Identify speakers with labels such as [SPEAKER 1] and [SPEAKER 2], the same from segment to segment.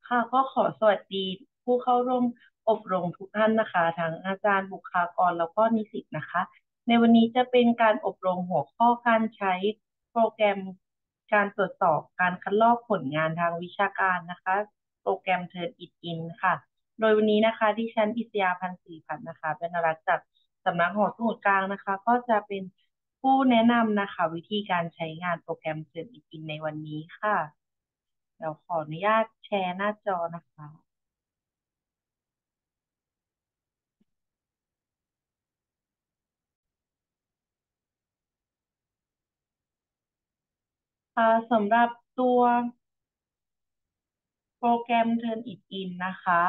[SPEAKER 1] ค่ะก็ขอสวัสดีผู้เข้าร่วมอบรมทุกท่านนะคะทั้งอาจารย์บุคลากรแล้วก็นิสิตนะคะในวันนี้จะเป็นการอบรมหัวข้อการใช้โปรแกรมการตรวจสอบการคัดลอกผลงานทางวิชาการนะคะโปรแกรม Turnitin ค่ะโดยวันนี้นะคะที่ฉันอิสยาพันธ์ศรีพัฒน์นะคะเป็นรักษ์จากสำนักหอสมุดกลางนะคะก็จะเป็นผู้แนะนำนะคะวิธีการใช้งานโปรแกรม Turnitin ในวันนี้ค่ะ เดี๋ยวขออนุญาตแชร์หน้าจอนะคะสำหรับตัวโปรแกรม Turnitin นะคะ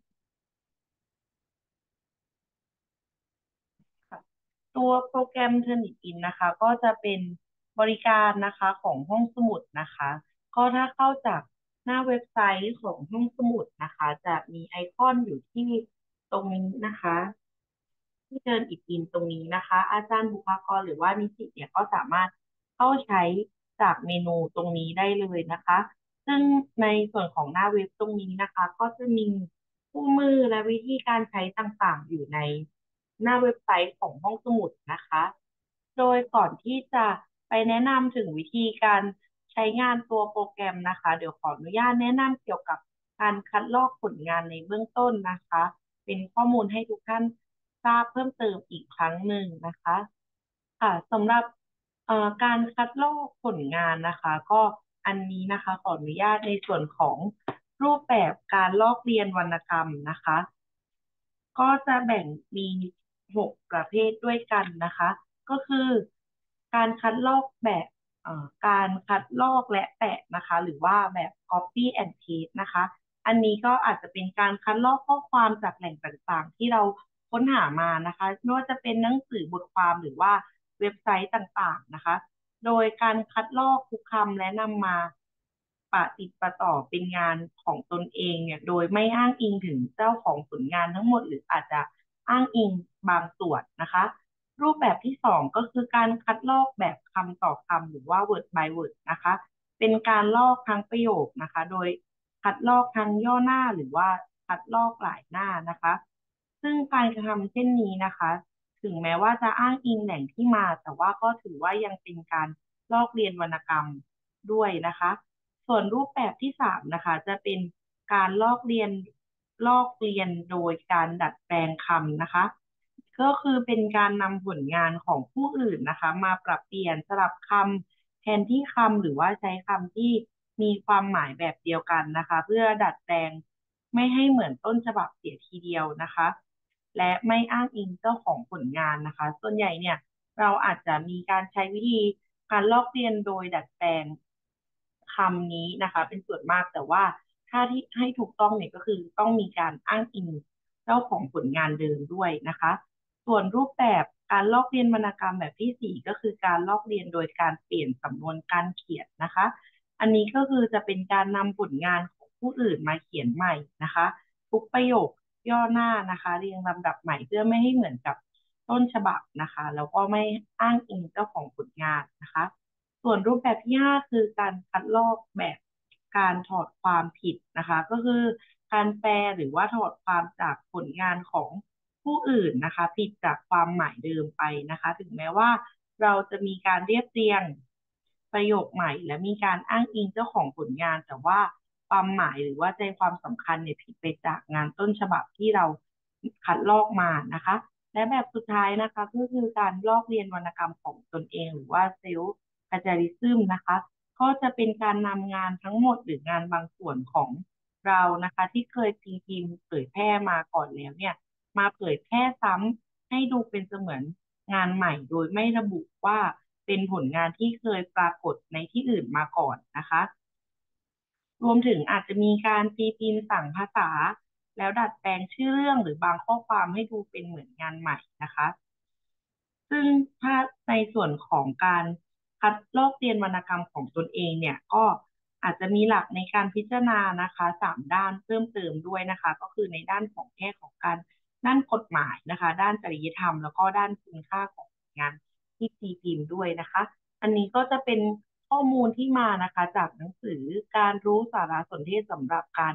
[SPEAKER 1] ค่ะตัวโปรแกรม Turnitin นะคะก็จะเป็นบริการนะคะของห้องสมุดนะคะก็ถ้าเข้าจากหน้าเว็บไซต์ของห้องสมุดนะคะจะมีไอคอนอยู่ที่ตรงนี้นะคะ ที่เดินอีกทีตรงนี้นะคะอาจารย์บุคลากรหรือว่านิสิตเนี่ยก็สามารถเข้าใช้จากเมนูตรงนี้ได้เลยนะคะซึ่งในส่วนของหน้าเว็บตรงนี้นะคะก็จะมีคู่มือและวิธีการใช้ต่างๆอยู่ในหน้าเว็บไซต์ของห้องสมุดนะคะโดยก่อนที่จะไปแนะนำถึงวิธีการใช้งานตัวโปรแกรมนะคะเดี๋ยวขออนุญาตแนะนำเกี่ยวกับการคัดลอกผลงานในเบื้องต้นนะคะ เป็นข้อมูลให้ทุกท่านทราบเพิ่มเติมอีกครั้งหนึ่งนะคะค่ะสำหรับการคัดลอกผลงานนะคะก็อันนี้นะคะขออนุญาตในส่วนของรูปแบบการลอกเรียนวรรณกรรมนะคะก็จะแบ่งมี6 ประเภทด้วยกันนะคะก็คือการคัดลอกแบบการคัดลอกและแปะนะคะหรือว่าแบบ copy and paste นะคะ อันนี้ก็อาจจะเป็นการคัดลอกข้อความจากแหล่งต่างๆที่เราค้นหามานะคะไม่ว่าจะเป็นหนังสือบทความหรือว่าเว็บไซต์ต่างๆนะคะโดยการคัดลอกทุกคำและนำมาปะติดประต่อเป็นงานของตนเองเนี่ยโดยไม่อ้างอิงถึงเจ้าของผลงานทั้งหมดหรืออาจจะอ้างอิงบางส่วนนะคะรูปแบบที่สองก็คือการคัดลอกแบบคำต่อคำหรือว่า word by word นะคะ เป็นการลอกทั้งประโยคนะคะโดยคัดลอกทั้งย่อหน้าหรือว่าคัดลอกหลายหน้านะคะซึ่งการกระทำเช่นนี้นะคะถึงแม้ว่าจะอ้างอิงแหล่งที่มาแต่ว่าก็ถือว่ายังเป็นการลอกเรียนวรรณกรรมด้วยนะคะส่วนรูปแบบที่สามนะคะจะเป็นการลอกเรียนโดยการดัดแปลงคำนะคะก็คือเป็นการนำผลงานของผู้อื่นนะคะมาปรับเปลี่ยนสลับคำ แทนที่คำหรือว่าใช้คำที่มีความหมายแบบเดียวกันนะคะเพื่อดัดแปลงไม่ให้เหมือนต้นฉบับเสียทีเดียวนะคะและไม่อ้างอิงเจ้าของผลงานนะคะส่วนใหญ่เนี่ยเราอาจจะมีการใช้วิธีการลอกเรียนโดยดัดแปลงคำนี้นะคะเป็นส่วนมากแต่ว่าถ้าที่ให้ถูกต้องเนี่ยก็คือต้องมีการอ้างอิงเจ้าของผลงานเดิมด้วยนะคะ ส่วนรูปแบบการลอกเรียนวรรณกรรมแบบที่สี่ก็คือการลอกเรียนโดยการเปลี่ยนสำนวนการเขียนนะคะอันนี้ก็คือจะเป็นการนำผลงานของผู้อื่นมาเขียนใหม่นะคะทุกประโยคย่อหน้านะคะเรียงลำดับใหม่เพื่อไม่ให้เหมือนกับต้นฉบับนะคะแล้วก็ไม่อ้างอิงเจ้าของผลงานนะคะส่วนรูปแบบที่ห้าคือการคัดลอกแบบการถอดความผิดนะคะก็คือการแปลหรือว่าถอดความจากผลงานของ ผู้อื่นนะคะผิดจากความหมายเดิมไปนะคะถึงแม้ว่าเราจะมีการเรียบเรียงประโยคใหม่และมีการอ้างอิงเจ้าของผลงานแต่ว่าความหมายหรือว่าใจความสำคัญเนี่ยผิดไปจากงานต้นฉบับที่เราคัดลอกมานะคะและแบบสุดท้ายนะคะก็คือการลอกเรียนวรรณกรรมของตนเองหรือว่าเซลฟ์แพลเจอริซึมนะคะก็จะเป็นการนำงานทั้งหมดหรืองานบางส่วนของเรานะคะที่เคยตีพิมพ์เผยแพร่มาก่อนแล้วเนี่ย มาเผยแพร่ซ้ำให้ดูเป็นเสมือนงานใหม่โดยไม่ระบุว่าเป็นผลงานที่เคยปรากฏในที่อื่นมาก่อนนะคะรวมถึงอาจจะมีการตีพิมพ์สั่งภาษาแล้วดัดแปลงชื่อเรื่องหรือบางข้อความให้ดูเป็นเหมือนงานใหม่นะคะ ซึ่งถ้าในส่วนของการคัดลอกเรียนวรรณกรรมของตนเองเนี่ยก็อาจจะมีหลักในการพิจารณานะคะ3 ด้านเพิ่มเติมด้วยนะคะก็คือในด้านของแง่ของการด้านกฎหมายนะคะด้านจริยธรรมแล้วก็ด้านคุณค่าของงานที่ตีพิมพ์ด้วยนะคะอันนี้ก็จะเป็นข้อมูลที่มานะคะจากหนังสือการรู้สารสนเทศสำหรับการ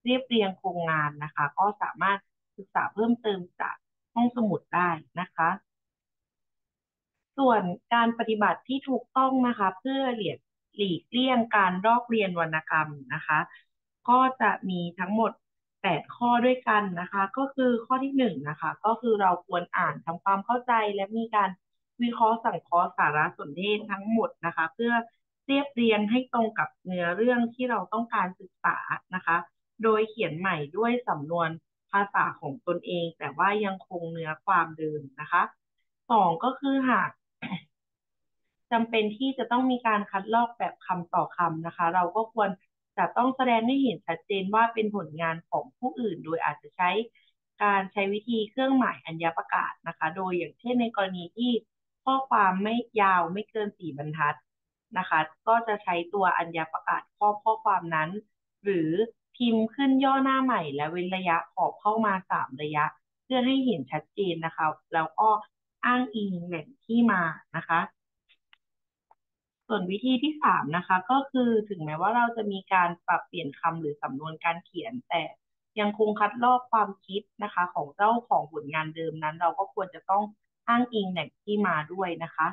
[SPEAKER 1] เรียบเรียงโครงงานนะคะก็สามารถศึกษาเพิ่มเติมจากห้องสมุดได้นะคะ ส่วนการปฏิบัติที่ถูกต้องนะคะเพื่อหลีกเลี่ยงการลอกเรียนวรรณกรรมนะคะก็จะมีทั้งหมด8 ข้อด้วยกันนะคะก็คือข้อที่1นะคะก็คือเราควรอ่านทำความเข้าใจและมีการวิเคราะห์สังเคราะห์สารสนเทศทั้งหมดนะคะเพื่อเรียบเรียงให้ตรงกับเนื้อเรื่องที่เราต้องการศึกษานะคะโดยเขียนใหม่ด้วยสำนวนภาษาของตนเองแต่ว่ายังคงเนื้อความเดิมนะคะ2ก็คือหาก จำเป็นที่จะต้องมีการคัดลอกแบบคำต่อคำนะคะเราก็ควรจะต้องแสดงให้เห็นชัดเจนว่าเป็นผลงานของผู้อื่นโดยอาจจะใช้วิธีเครื่องหมายอัญญประกาศนะคะโดยอย่างเช่นในกรณีที่ข้อความไม่ยาวไม่เกิน4 บรรทัดนะคะก็จะใช้ตัวอัญญประกาศข้อความนั้นหรือพิมพ์ขึ้นย่อหน้าใหม่และเว้นระยะขอบเข้ามา3 ระยะเพื่อให้เห็นชัดเจนนะคะแล้วก็อ้างอิงแหล่งที่มานะคะ ส่วนวิธีที่3นะคะก็คือถึงแม้ว่าเราจะมีการปรับเปลี่ยนคำหรือสำนวนการเขียนแต่ยังคงคัดลอกความคิดนะคะของเจ้าของผลงานเดิมนั้นเราก็ควรจะต้องอ้างอิงแหล่งที่มาด้วยนะคะ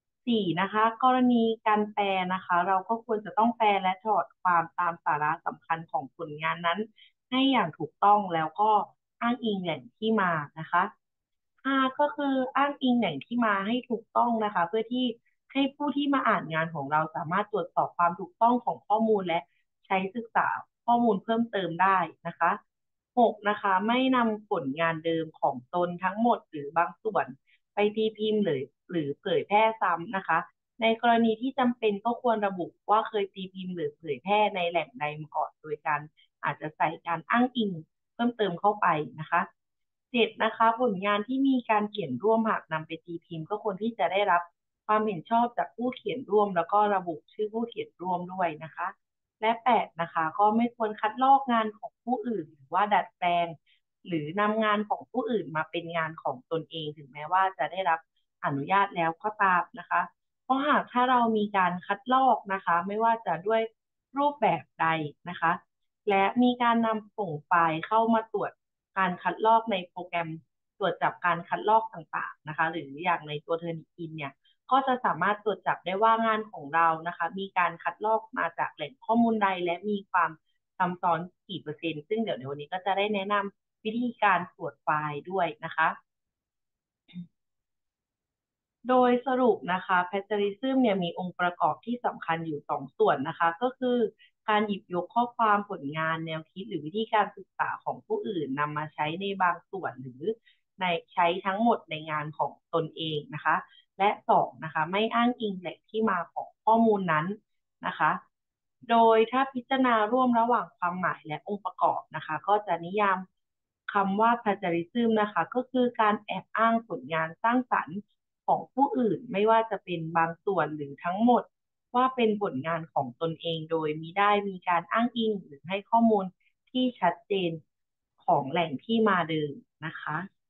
[SPEAKER 1] 4นะคะกรณีการแปลนะคะเราก็ควรจะต้องแปลและถอดความตามสาระสำคัญของผลงานนั้นให้อย่างถูกต้องแล้วก็อ้างอิงแหล่งที่มานะคะ ก็คืออ้างอิงแหล่งที่มาให้ถูกต้องนะคะเพื่อที่ให้ผู้ที่มาอ่านงานของเราสามารถตรวจสอบความถูกต้องของข้อมูลและใช้ศึกษาข้อมูลเพิ่มเติมได้นะคะ6นะคะไม่นำผลงานเดิมของตนทั้งหมดหรือบางส่วนไปตีพิมพ์หรือเผยแพร่ซ้ำนะคะในกรณีที่จำเป็นก็ควรระบุว่าเคยตีพิมพ์หรือเผยแพร่ในแหล่งใดมาก่อนโดยการอาจจะใส่การอ้างอิงเพิ่มเติมเข้าไปนะคะ 7นะคะผลงานที่มีการเขียนร่วมหากนำไปตีพิมพ์ก็ควรที่จะได้รับความเห็นชอบจากผู้เขียนร่วมแล้วก็ระบุชื่อผู้เขียนร่วมด้วยนะคะและ8นะคะก็ไม่ควรคัดลอกงานของผู้อื่นหรือว่าดัดแปลงหรือนำงานของผู้อื่นมาเป็นงานของตนเองถึงแม้ว่าจะได้รับอนุญาตแล้วก็ตามนะคะเพราะหากถ้าเรามีการคัดลอกนะคะไม่ว่าจะด้วยรูปแบบใดนะคะ และมีการนำส่งไฟล์เข้ามาตรวจการคัดลอกในโปรแกรมตรวจจับการคัดลอกต่างๆนะคะหรืออย่างในตัว Turnitin เนี่ยก็จะสามารถตรวจจับได้ว่างานของเรานะคะมีการคัดลอกมาจากแหล่งข้อมูลใดและมีความซ้ำซ้อนกี่เปอร์เซ็นต์ซึ่งเดี๋ยวในวันนี้ก็จะได้แนะนำวิธีการตรวจไฟล์ด้วยนะคะ โดยสรุปนะคะแพทเทอริซึมเนี่ยมีองค์ประกอบที่สำคัญอยู่2 ส่วนนะคะก็คือการหยิบยกข้อความผลงานแนวคิดหรือวิธีการศึกษาของผู้อื่นนำมาใช้ในบางส่วนหรือในใช้ทั้งหมดในงานของตนเองนะคะและ2นะคะไม่อ้างอิงแหล่งที่มาของข้อมูลนั้นนะคะโดยถ้าพิจารณาร่วมระหว่างความหมายและองค์ประกอบนะคะก็จะนิยามคำว่า plagiarism นะคะก็คือการแอบอ้างผลงานสร้างสรรค์ ของผู้อื่นไม่ว่าจะเป็นบางส่วนหรือทั้งหมดว่าเป็นผลงานของตนเองโดยมิได้มีการอ้างอิงหรือให้ข้อมูลที่ชัดเจนของแหล่งที่มาเดิมนะคะ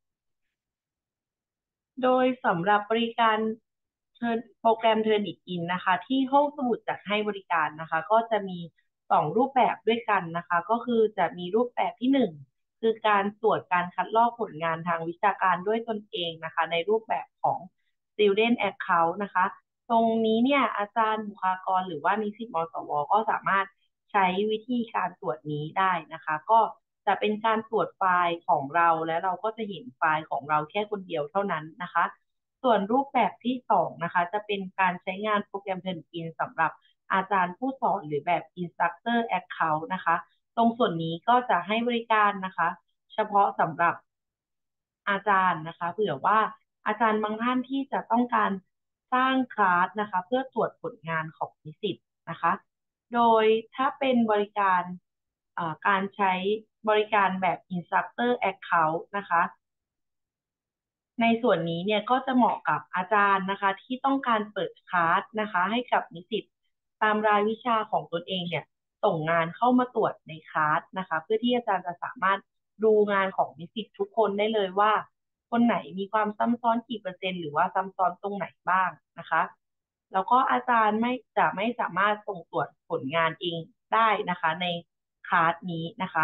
[SPEAKER 1] โดยสำหรับบริการโปรแกรม Turnitin นะคะที่ห้องสมุดจัดให้บริการนะคะก็จะมี2 รูปแบบด้วยกันนะคะก็คือจะมีรูปแบบที่1คือการตรวจการคัดลอกผลงานทางวิชาการด้วยตนเองนะคะในรูปแบบของ Student Account นะคะตรงนี้เนี่ยอาจารย์บุคลากรหรือว่านิสิตมศวก็สามารถใช้วิธีการตรวจนี้ได้นะคะก็จะเป็นการตรวจไฟล์ของเราและเราก็จะเห็นไฟล์ของเราแค่คนเดียวเท่านั้นนะคะส่วนรูปแบบที่2นะคะจะเป็นการใช้งานโปรแกรม Turnitin สำหรับอาจารย์ผู้สอนหรือแบบ Instructor Account นะคะตรงส่วนนี้ก็จะให้บริการนะคะเฉพาะสำหรับอาจารย์นะคะเผื่อว่าอาจารย์บางท่านที่จะต้องการสร้างคลาสนะคะเพื่อตรวจผลงานของนิสิตนะคะ โดยถ้าเป็นบริการการใช้บริการแบบ Instructor Account นะคะในส่วนนี้เนี่ยก็จะเหมาะกับอาจารย์นะคะที่ต้องการเปิดคลาสนะคะให้กับนิสิตตามรายวิชาของตนเองเนี่ยส่งงานเข้ามาตรวจในคลาสนะคะเพื่อที่อาจารย์จะสามารถดูงานของนิสิตทุกคนได้เลยว่าคนไหนมีความซ้ำซ้อนกี่เปอร์เซ็นต์หรือว่าซ้ำซ้อนตรงไหนบ้างนะคะแล้วก็อาจารย์ไม่สามารถส่งตรวจผลงานเองได้นะคะในคลาสนี้นะคะ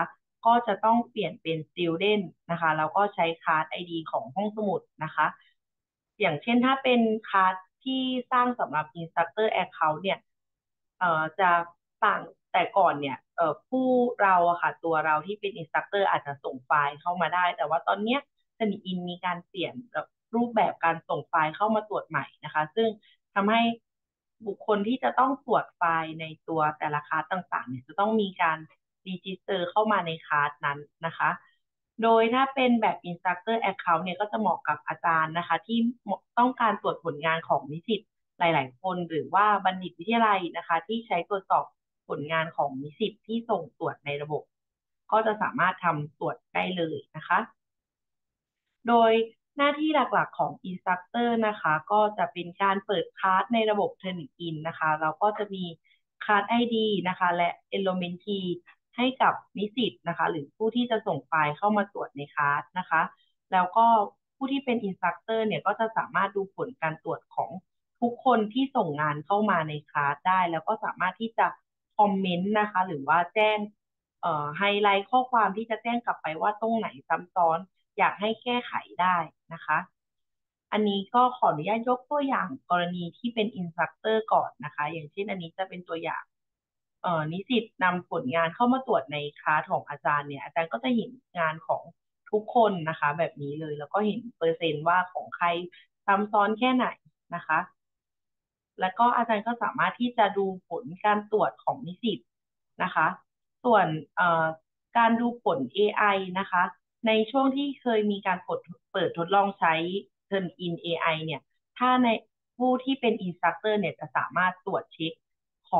[SPEAKER 1] ก็จะต้องเปลี่ยนเป็น Student นะคะแล้วก็ใช้คาร์ด ID ของห้องสมุดนะคะอย่างเช่นถ้าเป็นคาร์ดที่สร้างสำหรับ Instructor Account เนี่ยจะต่างแต่ก่อนเนี่ยผู้เราอะค่ะตัวเราที่เป็น Instructor อาจจะส่งไฟล์เข้ามาได้แต่ว่าตอนเนี้ยสนิอินมีการเปลี่ยนรูปแบบการส่งไฟล์เข้ามาตรวจใหม่นะคะซึ่งทำให้บุคคลที่จะต้องตรวจไฟล์ในตัวแต่ละคลาสต่างๆเนี่ยจะต้องมีการรีจิสเตอร์เข้ามาในคลาสนั้นนะคะโดยถ้าเป็นแบบ Instructor Account เนี่ยก็จะเหมาะกับอาจารย์นะคะที่ต้องการตรวจผลงานของนิสิตหลายๆคนหรือว่าบัณฑิตวิทยาลัยนะคะที่ใช้ตรวจสอบผลงานของนิสิตที่ส่งตรวจในระบบก็จะสามารถทำตรวจได้เลยนะคะ โดยหน้าที่หลักๆของ Instructor นะคะก็จะเป็นการเปิดคลาสในระบบ Turnitin นะคะเราก็จะมีคลาส ID นะคะและ Enrollment Key ให้กับนิสิตนะคะหรือผู้ที่จะส่งไฟล์เข้ามาตรวจในคลาสนะคะแล้วก็ผู้ที่เป็น Instructor เนี่ยก็จะสามารถดูผลการตรวจของทุกคนที่ส่งงานเข้ามาในคลาสได้แล้วก็สามารถที่จะคอมเมนต์นะคะหรือว่าแจ้งไฮไลท์ข้อความที่จะแจ้งกลับไปว่าตรงไหนซ้ำซ้อน อยากให้แก้ไขได้นะคะ อันนี้ก็ขออนุญาตยกตัวอย่างกรณีที่เป็นอินสตรัคเตอร์ก่อนนะคะ อย่างเช่นอันนี้จะเป็นตัวอย่างนิสิตนำผลงานเข้ามาตรวจในคลาสของอาจารย์เนี่ยอาจารย์ก็จะเห็นงานของทุกคนนะคะแบบนี้เลยแล้วก็เห็นเปอร์เซ็นต์ว่าของใครซ้ำซ้อนแค่ไหนนะคะ แล้วก็อาจารย์ก็สามารถที่จะดูผลการตรวจของนิสิตนะคะ ส่วนการดูผล AI นะคะในช่วงที่เคยมีการเปิดทดลองใช้ Turn-in AI เนี่ยถ้าในผู้ที่เป็น Instructor เนี่ยจะสามารถตรวจเช็คของ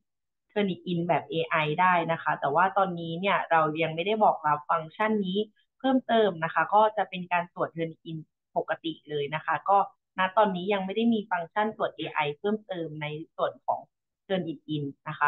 [SPEAKER 1] Turn-in แบบ AI ได้นะคะแต่ว่าตอนนี้เนี่ยเรายังไม่ได้บอกรับฟังก์ชันนี้เพิ่มเติมนะคะก็จะเป็นการตรวจ Turn-in ปกติเลยนะคะก็ณตอนนี้ยังไม่ได้มีฟังก์ชันตรวจ AI เพิ่มเติมในส่วนของ Turn-in นะคะ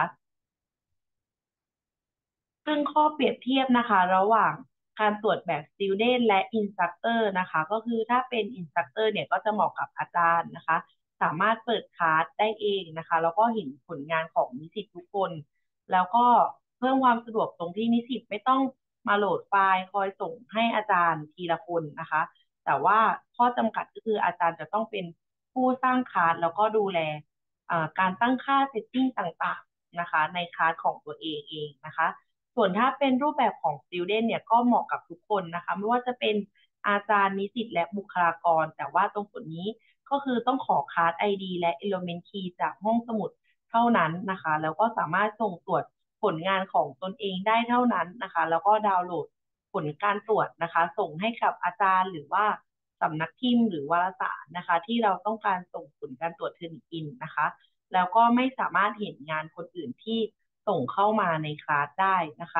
[SPEAKER 1] ซึ่งข้อเปรียบเทียบนะคะระหว่างการตรวจแบบ Student และ Instructor นะคะก็คือถ้าเป็น Instructor เนี่ยก็จะเหมาะกับอาจารย์นะคะสามารถเปิดคลาสได้เองนะคะแล้วก็เห็นผลงานของนิสิตทุกคนแล้วก็เพิ่มความสะดวกตรงที่นิสิตไม่ต้องมาโหลดไฟล์คอยส่งให้อาจารย์ทีละคนนะคะแต่ว่าข้อจำกัดก็คืออาจารย์จะต้องเป็นผู้สร้างคลาสแล้วก็ดูแลการตั้งค่าเซตติ้งต่างๆนะคะในคลาสของตัวเองนะคะ ส่วนถ้าเป็นรูปแบบของ Student เนี่ยก็เหมาะกับทุกคนนะคะไม่ว่าจะเป็นอาจารย์นิสิตและบุคลากรแต่ว่าตรงส่วนนี้ก็คือต้องขอคาร์ด ID และ Element Key จากห้องสมุดเท่านั้นนะคะแล้วก็สามารถส่งตรวจผลงานของตนเองได้เท่านั้นนะคะแล้วก็ดาวน์โหลดผลการตรวจนะคะส่งให้กับอาจารย์หรือว่าสำนักพิมพ์หรือวารสารนะคะที่เราต้องการส่งผลการตรวจเทอร์นอินนะคะแล้วก็ไม่สามารถเห็นงานคนอื่นที่ส่งเข้ามาในคลาสได้นะคะ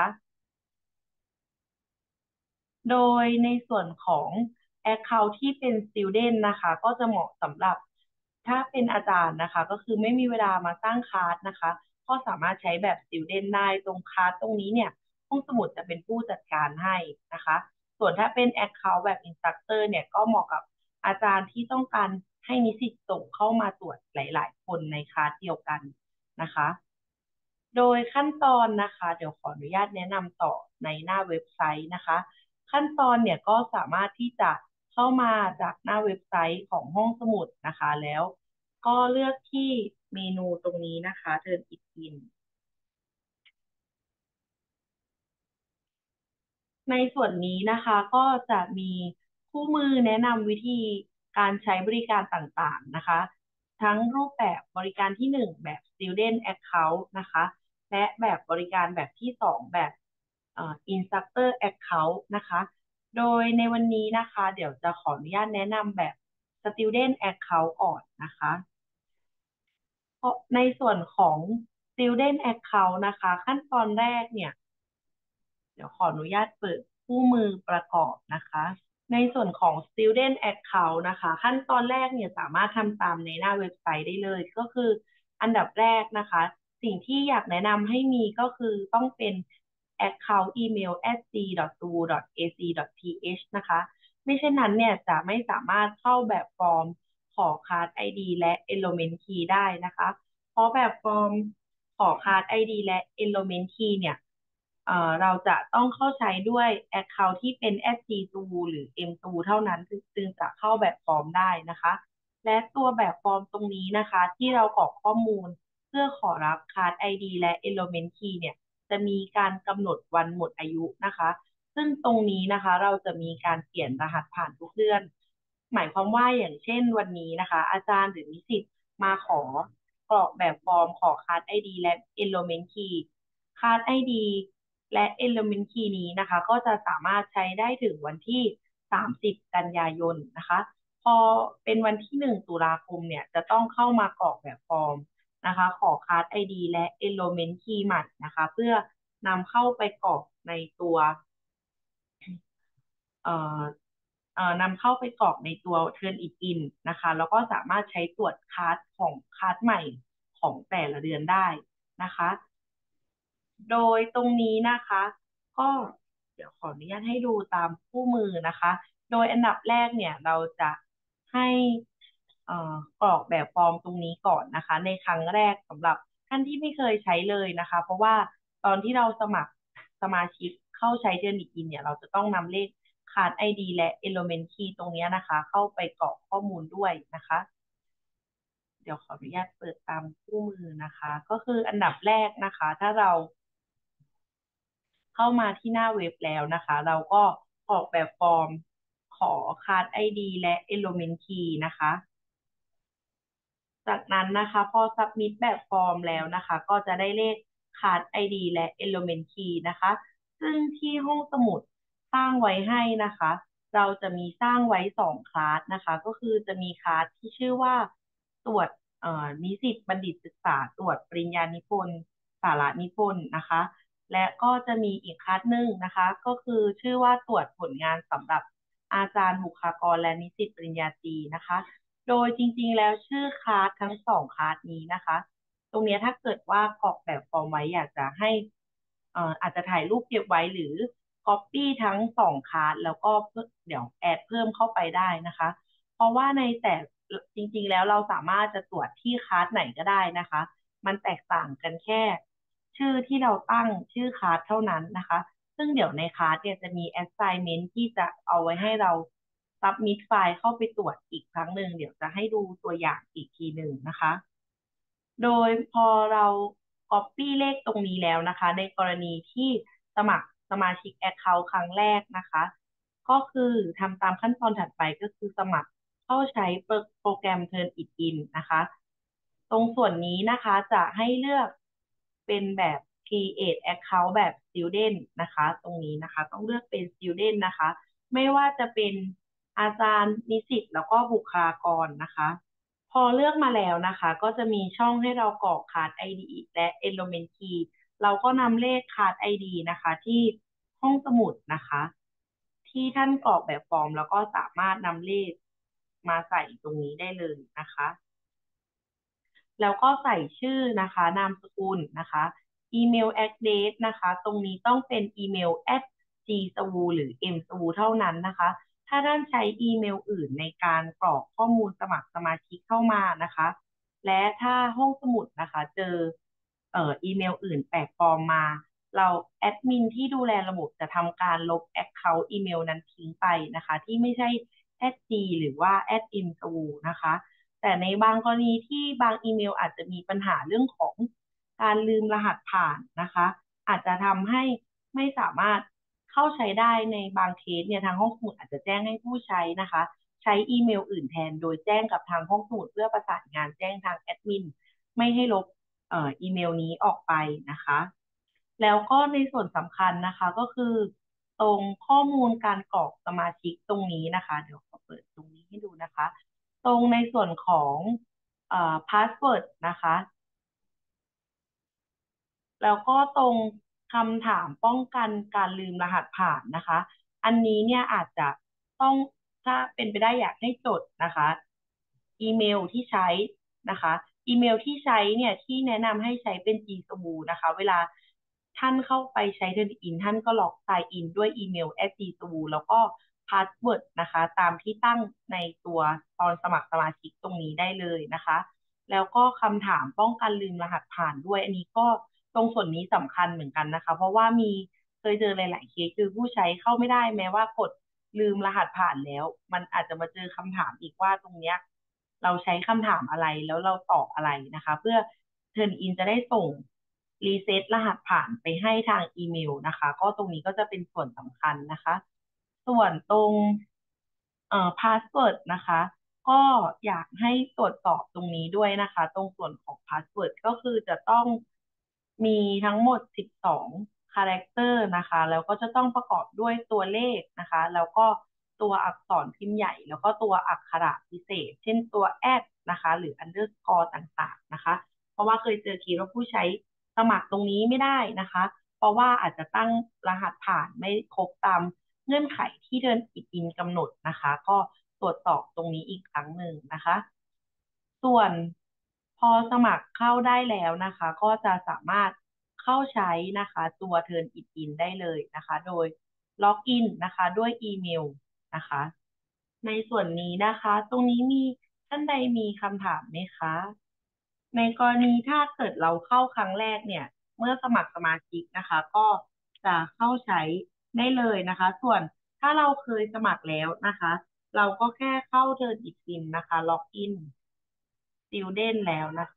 [SPEAKER 1] โดยในส่วนของ Account ที่เป็น Student นะคะก็จะเหมาะสำหรับถ้าเป็นอาจารย์นะคะก็คือไม่มีเวลามาสร้างคลาสนะคะก็สามารถใช้แบบ Student ได้ตรงคลาสตรงนี้เนี่ยห้องสมุดจะเป็นผู้จัดการให้นะคะส่วนถ้าเป็น Account แบบ Instructor เนี่ยก็เหมาะกับอาจารย์ที่ต้องการให้นิสิตส่งเข้ามาตรวจหลายๆคนในคลาสเดียวกันนะคะ โดยขั้นตอนนะคะเดี๋ยวขออนุญาตแนะนำต่อในหน้าเว็บไซต์นะคะขั้นตอนเนี่ยก็สามารถที่จะเข้ามาจากหน้าเว็บไซต์ของห้องสมุดนะคะแล้วก็เลือกที่เมนูตรงนี้นะคะ Turn it in ในส่วนนี้นะคะก็จะมีคู่มือแนะนำวิธีการใช้บริการต่างๆนะคะทั้งรูปแบบบริการที่1แบบ Student Account นะคะและแบบบริการแบบที่2แบบInstructor Account นะคะโดยในวันนี้นะคะเดี๋ยวจะขออนุญาตแนะนำแบบ Student Account ก่อนนะคะเพราะในส่วนของ Student Account นะคะขั้นตอนแรกเนี่ยเดี๋ยวขออนุญาตเปิดคู่มือประกอบนะคะ ในส่วนของ Student Account นะคะขั้นตอนแรกเนี่ยสามารถทำตามในหน้าเว็บไซต์ได้เลยก็คืออันดับแรกนะคะสิ่งที่อยากแนะนำให้มีก็คือต้องเป็น Account Email @c.ru.ac.th นะคะไม่เช่นนั้นเนี่ยจะไม่สามารถเข้าแบบฟอร์มขอคาร์ด ID และ Enrollment Key ได้นะคะเพราะแบบฟอร์มขอคาร์ด ID และ Enrollment Key เนี่ยเราจะต้องเข้าใช้ด้วย Account ที่เป็น @gsu หรือ msu เท่านั้นจึงจะเข้าแบบฟอร์มได้นะคะ และตัวแบบฟอร์มตรงนี้นะคะที่เรากรอกข้อมูลเพื่อขอรับ Card ID และ Element Key เนี่ยจะมีการกำหนดวันหมดอายุนะคะซึ่งตรงนี้นะคะเราจะมีการเปลี่ยนรหัสผ่านทุกเดือนหมายความว่าอย่างเช่นวันนี้นะคะอาจารย์หรือนิสิตมาขอกรอกแบบฟอร์มขอ Card ID และ Element Key Card ID และ Element Key นี้นะคะก็จะสามารถใช้ได้ถึงวันที่30กันยายนนะคะพอเป็นวันที่1 ตุลาคมเนี่ยจะต้องเข้ามากรอกแบบฟอร์มนะคะขอ Card ID และ Element Key ใหม่นะคะเพื่อนำเข้าไปกรอกในตัวเอ่อนำเข้าไปกรอกในตัว Turn It In นะคะแล้วก็สามารถใช้ตรวจคาร์ดใหม่ของแต่ละเดือนได้นะคะ โดยตรงนี้นะคะก็เดี๋ยวขออนุญาตให้ดูตามคู่มือนะคะโดยอันดับแรกเนี่ยเราจะให้กรอกแบบฟอร์มตรงนี้ก่อนนะคะในครั้งแรกสำหรับท่านที่ไม่เคยใช้เลยนะคะเพราะว่าตอนที่เราสมัครสมาชิกเข้าใช้เดือนอินเนี่ยเราจะต้องนำเลขcard ID และ Element Key ตรงนี้นะคะเข้าไปกรอกข้อมูลด้วยนะคะเดี๋ยวขออนุญาตเปิดตามคู่มือนะคะก็คืออันดับแรกนะคะถ้าเรา เข้ามาที่หน้าเว็บแล้วนะคะเราก็กรอกแบบฟอร์มขอ Card ID และ Element Key นะคะจากนั้นนะคะพอ Submit แบบฟอร์มแล้วนะคะก็จะได้เลข Card ID และ Element Key นะคะซึ่งที่ห้องสมุดสร้างไว้ให้นะคะเราจะมีสร้างไว้2 คลาสนะคะก็คือจะมีคลาสที่ชื่อว่าตรวจนิสิตบัณฑิตศึกษาตรวจปริญญานิพนธ์สาระนิพนธ์นะคะและก็จะมีอีกคลาสหนึ่งนะคะก็คือชื่อว่าตรวจผลงานสำหรับอาจารย์บุคลากรและนิสิตปริญญาตรีนะคะ โดยจริงๆ แล้วชื่อคลาสทั้ง2 คลาสนี้นะคะ ตรงเนี้ยถ้าเกิดว่ากรอกแบบฟอร์มไว้อยากจะให้อาจจะถ่ายรูปเก็บไว้หรือ Copy ทั้ง2 คลาสแล้วก็เดี๋ยวแอดเพิ่มเข้าไปได้นะคะ เพราะว่าในแต่จริงๆ แล้วเราสามารถจะตรวจที่คลาสไหนก็ได้นะคะ มันแตกต่างกันแค่ชื่อที่เราตั้งชื่อคลาสเท่านั้นนะคะ ซึ่งเดี๋ยวในคลาสเนี่ยจะมี assignment ที่จะเอาไว้ให้เรา submit ไฟล์เข้าไปตรวจอีกครั้งหนึ่งเดี๋ยวจะให้ดูตัวอย่างอีกทีหนึ่งนะคะโดยพอเรา copy เลขตรงนี้แล้วนะคะในกรณีที่สมัครสมาชิก Account ครั้งแรกนะคะก็คือทำตามขั้นตอนถัดไปก็คือสมัครเข้าใช้โปรแกรม Turn It In นะคะตรงส่วนนี้นะคะจะให้เลือกเป็นแบบ Create Account แบบ Student นะคะตรงนี้นะคะต้องเลือกเป็น Student นะคะไม่ว่าจะเป็นอาจารย์นิสิตแล้วก็บุคลากรนะคะพอเลือกมาแล้วนะคะก็จะมีช่องให้เรากรอก Card ID และ Enrollment Key เราก็นำเลข Card ID นะคะที่ห้องสมุดนะคะที่ท่านกรอกแบบฟอร์มแล้วก็สามารถนำเลขมาใส่ตรงนี้ได้เลยนะคะ แล้วก็ใส่ชื่อนะคะนามสกุลนะคะอีเมล address นะคะตรงนี้ต้องเป็นอีเมล @gsu หรือ msu เท่านั้นนะคะถ้าท่านใช้อีเมลอื่นในการกรอกข้อมูลสมัครสมาชิกเข้ามานะคะและถ้าห้องสมุดนะคะเจออีเมลอื่นแปลกปลอมมาเราแอดมินที่ดูแลระบบจะทำการลบแอคเคาท์อีเมลนั้นทิ้งไปนะคะที่ไม่ใช่ @g หรือว่า @msu นะคะ แต่ในบางกรณีที่บางอีเมลอาจจะมีปัญหาเรื่องของการลืมรหัสผ่านนะคะอาจจะทำให้ไม่สามารถเข้าใช้ได้ในบางเคสเนี่ยทางห้องสมุดอาจจะแจ้งให้ผู้ใช้นะคะใช้อีเมลอื่นแทนโดยแจ้งกับทางห้องสมุดเพื่อประสานงานแจ้งทางแอดมินไม่ให้ลบอีเมลนี้ออกไปนะคะแล้วก็ในส่วนสำคัญนะคะก็คือตรงข้อมูลการกรอกสมาชิกตรงนี้นะคะเดี๋ยวขอเปิดตรงนี้ให้ดูนะคะ ตรงในส่วนของพาสเวิร์ดนะคะแล้วก็ตรงคำถามป้องกันการลืมรหัสผ่านนะคะอันนี้เนี่ยอาจจะต้องถ้าเป็นไปได้อยากให้จดนะคะอีเมลที่ใช้นะคะอีเมลที่ใช้เนี่ยที่แนะนำให้ใช้เป็น Gsuite นะคะเวลาท่านเข้าไปใช้ Turnitin ท่านก็ล็อก sign in ด้วยอีเมล @gsuite แล้วก็พาสเวิร์ดนะคะตามที่ตั้งในตัวตอนสมัครสมาชิกตรงนี้ได้เลยนะคะแล้วก็คำถามป้องกันลืมรหัสผ่านด้วยอันนี้ก็ตรงส่วนนี้สำคัญเหมือนกันนะคะเพราะว่ามีเคยเจอหลายๆเคสคือผู้ใช้เข้าไม่ได้แม้ว่ากดลืมรหัสผ่านแล้วมันอาจจะมาเจอคำถามอีกว่าตรงเนี้ยเราใช้คำถามอะไรแล้วเราตอบอะไรนะคะเพื่อเทิร์นอินจะได้ส่งรีเซ็ตรหัสผ่านไปให้ทางอีเมลนะคะก็ตรงนี้ก็จะเป็นส่วนสำคัญนะคะส่วนตรงพาสเวิร์ดนะคะก็อยากให้ตรวจสอบตรงนี้ด้วยนะคะตรงส่วนของพาสเวิร์ดก็คือจะต้องมีทั้งหมด12คาแรคเตอร์นะคะแล้วก็จะต้องประกอบด้วยตัวเลขนะคะแล้วก็ตัวอักษรพิมพ์ใหญ่แล้วก็ตัวอักขระพิเศษเช่นตัวแอดนะคะหรือ underscore ต่างๆนะคะเพราะว่าเคยเจอเคสว่าผู้ใช้สมัครตรงนี้ไม่ได้นะคะเพราะว่าอาจจะตั้งรหัสผ่านไม่ครบตามเงื่อนไขที่เดินอินกำหนดนะคะก็ตรวจสอบตรงนี้อีกครั้งหนึ่งนะคะ ส่วนพอสมัครเข้าได้แล้วนะคะก็จะสามารถเข้าใช้นะคะตัว Turn It In ได้เลยนะคะโดยล็อกอินนะคะด้วยอีเมลนะคะในส่วนนี้นะคะตรงนี้มีท่านใดมีคำถามไหมคะในกรณีถ้าเกิดเราเข้าครั้งแรกเนี่ยเมื่อสมัครสมาชิกนะคะก็จะเข้าใช้ได้เลยนะคะส่วนถ้าเราเคยสมัครแล้วนะคะเราก็แค่เข้า Turn It In นะคะล็อกอิน Student แล้วนะคะ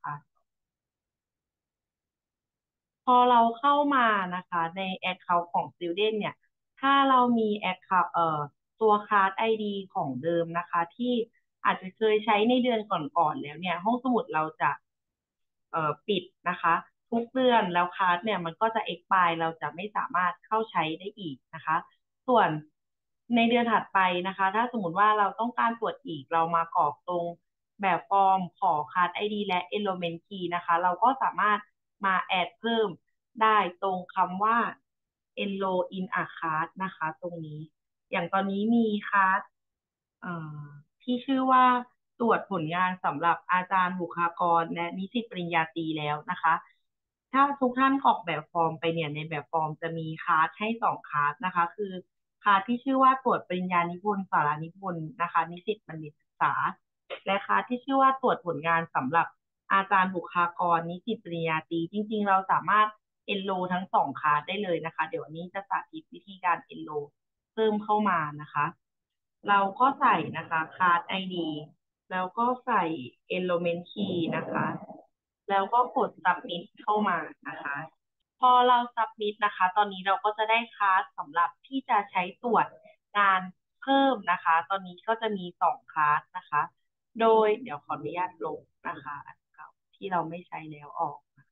[SPEAKER 1] พอเราเข้ามานะคะใน Account ของ Student เนี่ยถ้าเรามี Account ตัว Card ID ของเดิมนะคะที่อาจจะเคยใช้ในเดือนก่อนๆแล้วเนี่ยห้องสมุดเราจะปิดนะคะทุกเดือนแล้วคาร์ดเนี่ยมันก็จะ expire เราจะไม่สามารถเข้าใช้ได้อีกนะคะส่วนในเดือนถัดไปนะคะถ้าสมมติว่าเราต้องการตรวจอีกเรามากรอกตรงแบบฟอร์มขอ Card ID และ Enrollment Key นะคะเราก็สามารถมาแอดเพิ่มได้ตรงคำว่า enroll in a class นะคะตรงนี้อย่างตอนนี้มีคลาสเอ่อที่ชื่อว่าตรวจผลงานสำหรับอาจารย์บุคลากรและนิสิตปริญญาตรีแล้วนะคะถ้าทุกท่านกรอกแบบฟอร์มไปเนี่ยในแบบฟอร์มจะมีคลาสให้2 คลาสนะคะคือคลาสที่ชื่อว่าตรวจปริญญานิพนธ์สารานิพนธ์นะคะนิสิตบัณฑิตศึกษาและคลาสที่ชื่อว่าตรวจผลงานสำหรับอาจารย์บุคลากรนิสิตปริญญาตรีจริงๆเราสามารถ enroll ทั้ง2 คลาสได้เลยนะคะเดี๋ยววันนี้จะสาธิตวิธีการ enroll เพิ่มเข้ามานะคะเราก็ใส่นะคะคาร์ด ID แล้วก็ใส่ enrollment key นะคะแล้วก็กด submit เข้ามานะคะพอเรา submit นะคะตอนนี้เราก็จะได้คลาสสำหรับที่จะใช้ตรวจงานเพิ่มนะคะตอนนี้ก็จะมี2 คลาสนะคะโดยเดี๋ยวขออนุญาตลบนะคะอันเก่าที่เราไม่ใช้แล้วออกนะคะ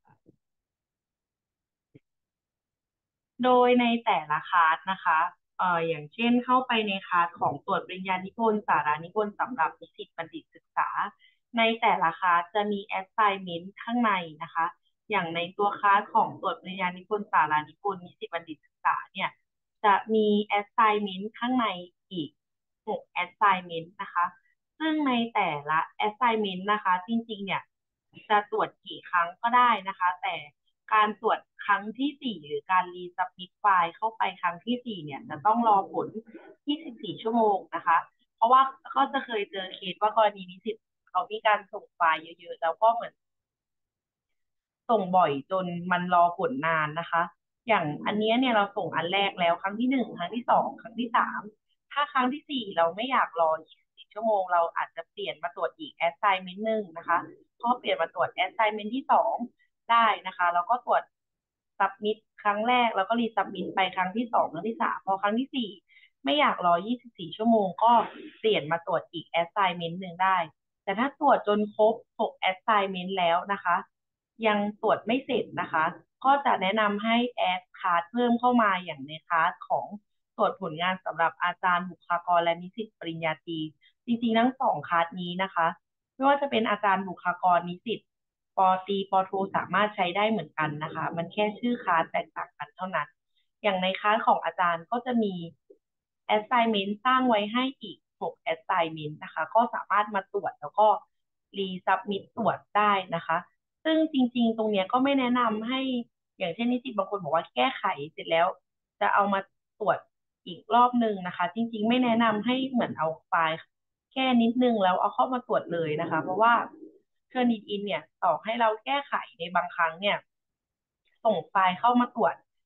[SPEAKER 1] โดยในแต่ละคลาสนะคะอย่างเช่นเข้าไปในคลาสของตรวจปริญญานิพนธ์สารานิพนธ์สำหรับนิสิตบัณฑิตศึกษาในแต่ละคลาสจะมี assignment ข้างในนะคะอย่างในตัวคลาสของตรวจปริญญานิพนธ์สารานิพนธ์นิสิตบัณฑิตศึกษาเนี่ยจะมี assignment ข้างในอีก6 assignment นะคะซึ่งในแต่ละ assignment นะคะจริงๆเนี่ยจะตรวจกี่ครั้งก็ได้นะคะแต่การตรวจครั้งที่4หรือการรีซับมิทไฟล์เข้าไปครั้งที่4เนี่ยจะต้องรอผล24ชั่วโมงนะคะเพราะว่าก็จะเคยเจอเคสว่ากรณีนิสิตเขามีการส่งไฟล์เยอะๆแล้วก็เหมือน ส่งบ่อยจนมันรอผลนานนะคะ อย่างอันเนี้ยเนี่ยเราส่งอันแรกแล้วครั้งที่1ครั้งที่2ครั้งที่3ถ้าครั้งที่4เราไม่อยากรอ24ชั่วโมงเราอาจจะเปลี่ยนมาตรวจอีก assignment หนึ่งนะคะก็เปลี่ยนมาตรวจ assignment ที่2ได้นะคะแล้วก็ตรวจ submit ครั้งแรกแล้วก็รี submit ไปครั้งที่2ครั้งที่3พอครั้งที่4ไม่อยากรอ24ชั่วโมงก็เปลี่ยนมาตรวจอีก assignment หนึ่งได้แต่ถ้าตรวจจนครบ6 assignment แล้วนะคะยังตรวจไม่เสร็จนะคะก็จะแนะนำให้แอดคลาสเพิ่มเข้ามาอย่างในคลาสของตรวจผลงานสำหรับอาจารย์บุคลากรและนิสิตปริญญาตรีจริงๆทั้ง2 คลาสนี้นะคะไม่ว่าจะเป็นอาจารย์บุคลากรนิสิตปอตรีปอโทสามารถใช้ได้เหมือนกันนะคะมันแค่ชื่อคลาสแตกต่างกันเท่านั้นอย่างในคลาสของอาจารย์ก็จะมี assignment สร้างไว้ให้อีก6 assignment นะคะก็สามารถมาตรวจแล้วก็รีซับมิ t ตรวจได้นะคะ ซึ่งจริงๆ ตรงเนี้ยก็ไม่แนะนำให้อย่างเช่นนิสิตบางคนบอกว่าแก้ไขเสร็จแล้วจะเอามาตรวจอีกรอบหนึ่งนะคะจริงๆไม่แนะนำให้เหมือนเอาไฟล์แก้นิดนึงแล้วเอาเข้ามาตรวจเลยนะคะเพราะว่า Turnitin เนี่ยต่อให้เราแก้ไขในบางครั้งเนี่ยส่งไฟล์เข้ามาตรวจ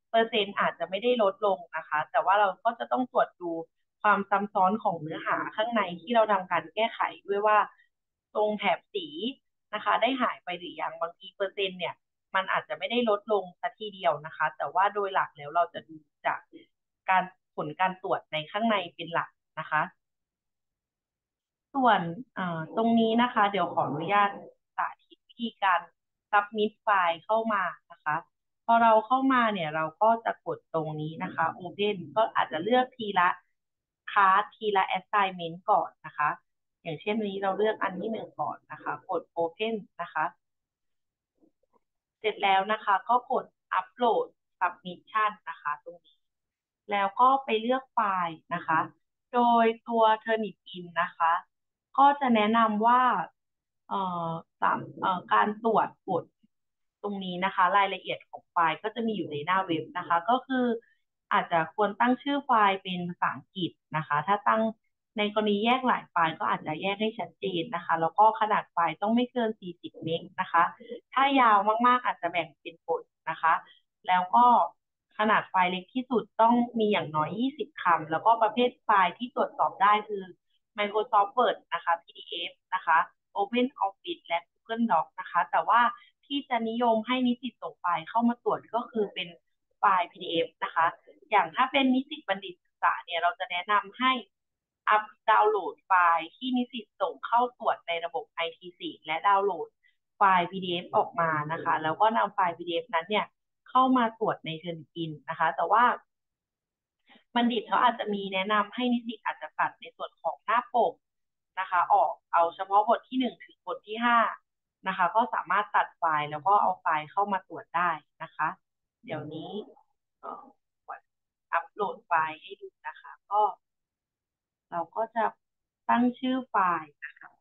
[SPEAKER 1] เปอร์เซ็นต์อาจจะไม่ได้ลดลงนะคะแต่ว่าเราก็จะต้องตรวจดูความซ้ำซ้อนของเนื้อหาข้างในที่เราทำการแก้ไขด้วยว่าตรงแถบสีนะคะได้หายไปหรือยังบางทีเปอร์เซ็นต์เนี่ยมันอาจจะไม่ได้ลดลงสัทีเดียวนะคะแต่ว่าโดยหลักแล้วเราจะดูจากการผลการตรวจในข้างในเป็นหลักนะคะ ส่วนตรงนี้นะคะเดี๋ยวขออนุญาตสาธิตวิธีการ submit ไฟล์เข้ามานะคะพอเราเข้ามาเนี่ยเราก็จะกดตรงนี้นะคะ Open ก็อาจจะเลือกทีละคลาสทีละ assignment ก่อนนะคะอย่างเช่นวันนี้เราเลือกอันที่หนึ่งก่อนนะคะกด Open นะคะเสร็จแล้วนะคะก็กด Upload Submission นะคะตรงนี้ แล้วก็ไปเลือกไฟล์นะคะ โดยตัว Turnitin นะคะ ก็จะแนะนำว่าเอ่อการตรวจผลตรงนี้นะคะรายละเอียดของไฟล์ก็จะมีอยู่ในหน้าเว็บนะคะก็คืออาจจะควรตั้งชื่อไฟล์เป็นภาษาอังกฤษนะคะถ้าตั้งในกรณีแยกหลายไฟล์ก็อาจจะแยกให้ชัดเจนนะคะแล้วก็ขนาดไฟล์ต้องไม่เกิน40เมกนะคะถ้ายาวมากๆอาจจะแบ่งเป็นบทนะคะแล้วก็ขนาดไฟล์เล็กที่สุดต้องมีอย่างน้อย20คำแล้วก็ประเภทไฟล์ที่ตรวจสอบได้คือ Microsoft Word นะคะ PDF นะคะ Open Office และ Google Docs นะคะแต่ว่าที่จะนิยมให้นิสิตส่งไฟล์เข้ามาตรวจก็คือเป็นไฟล์ PDF นะคะอย่างถ้าเป็นนิสิตบัณฑิตศึกษาเนี่ยเราจะแนะนำให้อัพดาวน์โหลดไฟล์ที่นิสิตส่งเข้าตรวจในระบบ IT4 และดาวน์โหลดไฟล์ PDF ออกมานะคะแล้วก็นำไฟล์ PDF นั้นเนี่ยเข้ามาตรวจในเทอร์นอินนะคะแต่ว่าบัณฑิตเขาอาจจะมีแนะนำให้นิสิตอาจจะตัดในส่วนของหน้าปกนะคะออกเอาเฉพาะบทที่1ถึงบทที่5นะคะก็สามารถตัดไฟล์แล้วก็เอาไฟล์เข้ามาตรวจได้นะคะเดี๋ยวนี้เอ่อกดอัปโหลดไฟล์ให้ดูนะคะก็เราก็จะตั้งชื่อไฟล์นะคะ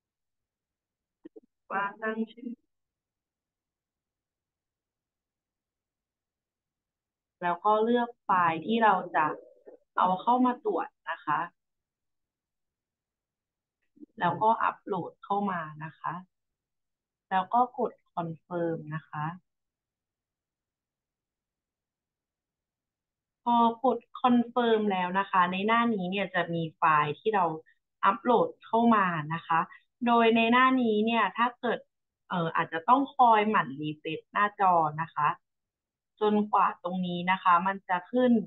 [SPEAKER 1] ว่าตั้งชื่อแล้วก็เลือกไฟล์ที่เราจะเอาเข้ามาตรวจนะคะแล้วก็อัปโหลดเข้ามานะคะแล้วก็กดคอนเฟิร์มนะคะ พอกดคอนเฟิร์มแล้วนะคะในหน้านี้เนี่ยจะมีไฟล์ที่เราอัปโหลดเข้ามานะคะโดยในหน้านี้เนี่ยถ้าเกิดอาจจะต้องคอยหมั่นรีเฟรชหน้าจอนะคะจนกว่าตรงนี้นะคะมันจะขึ้น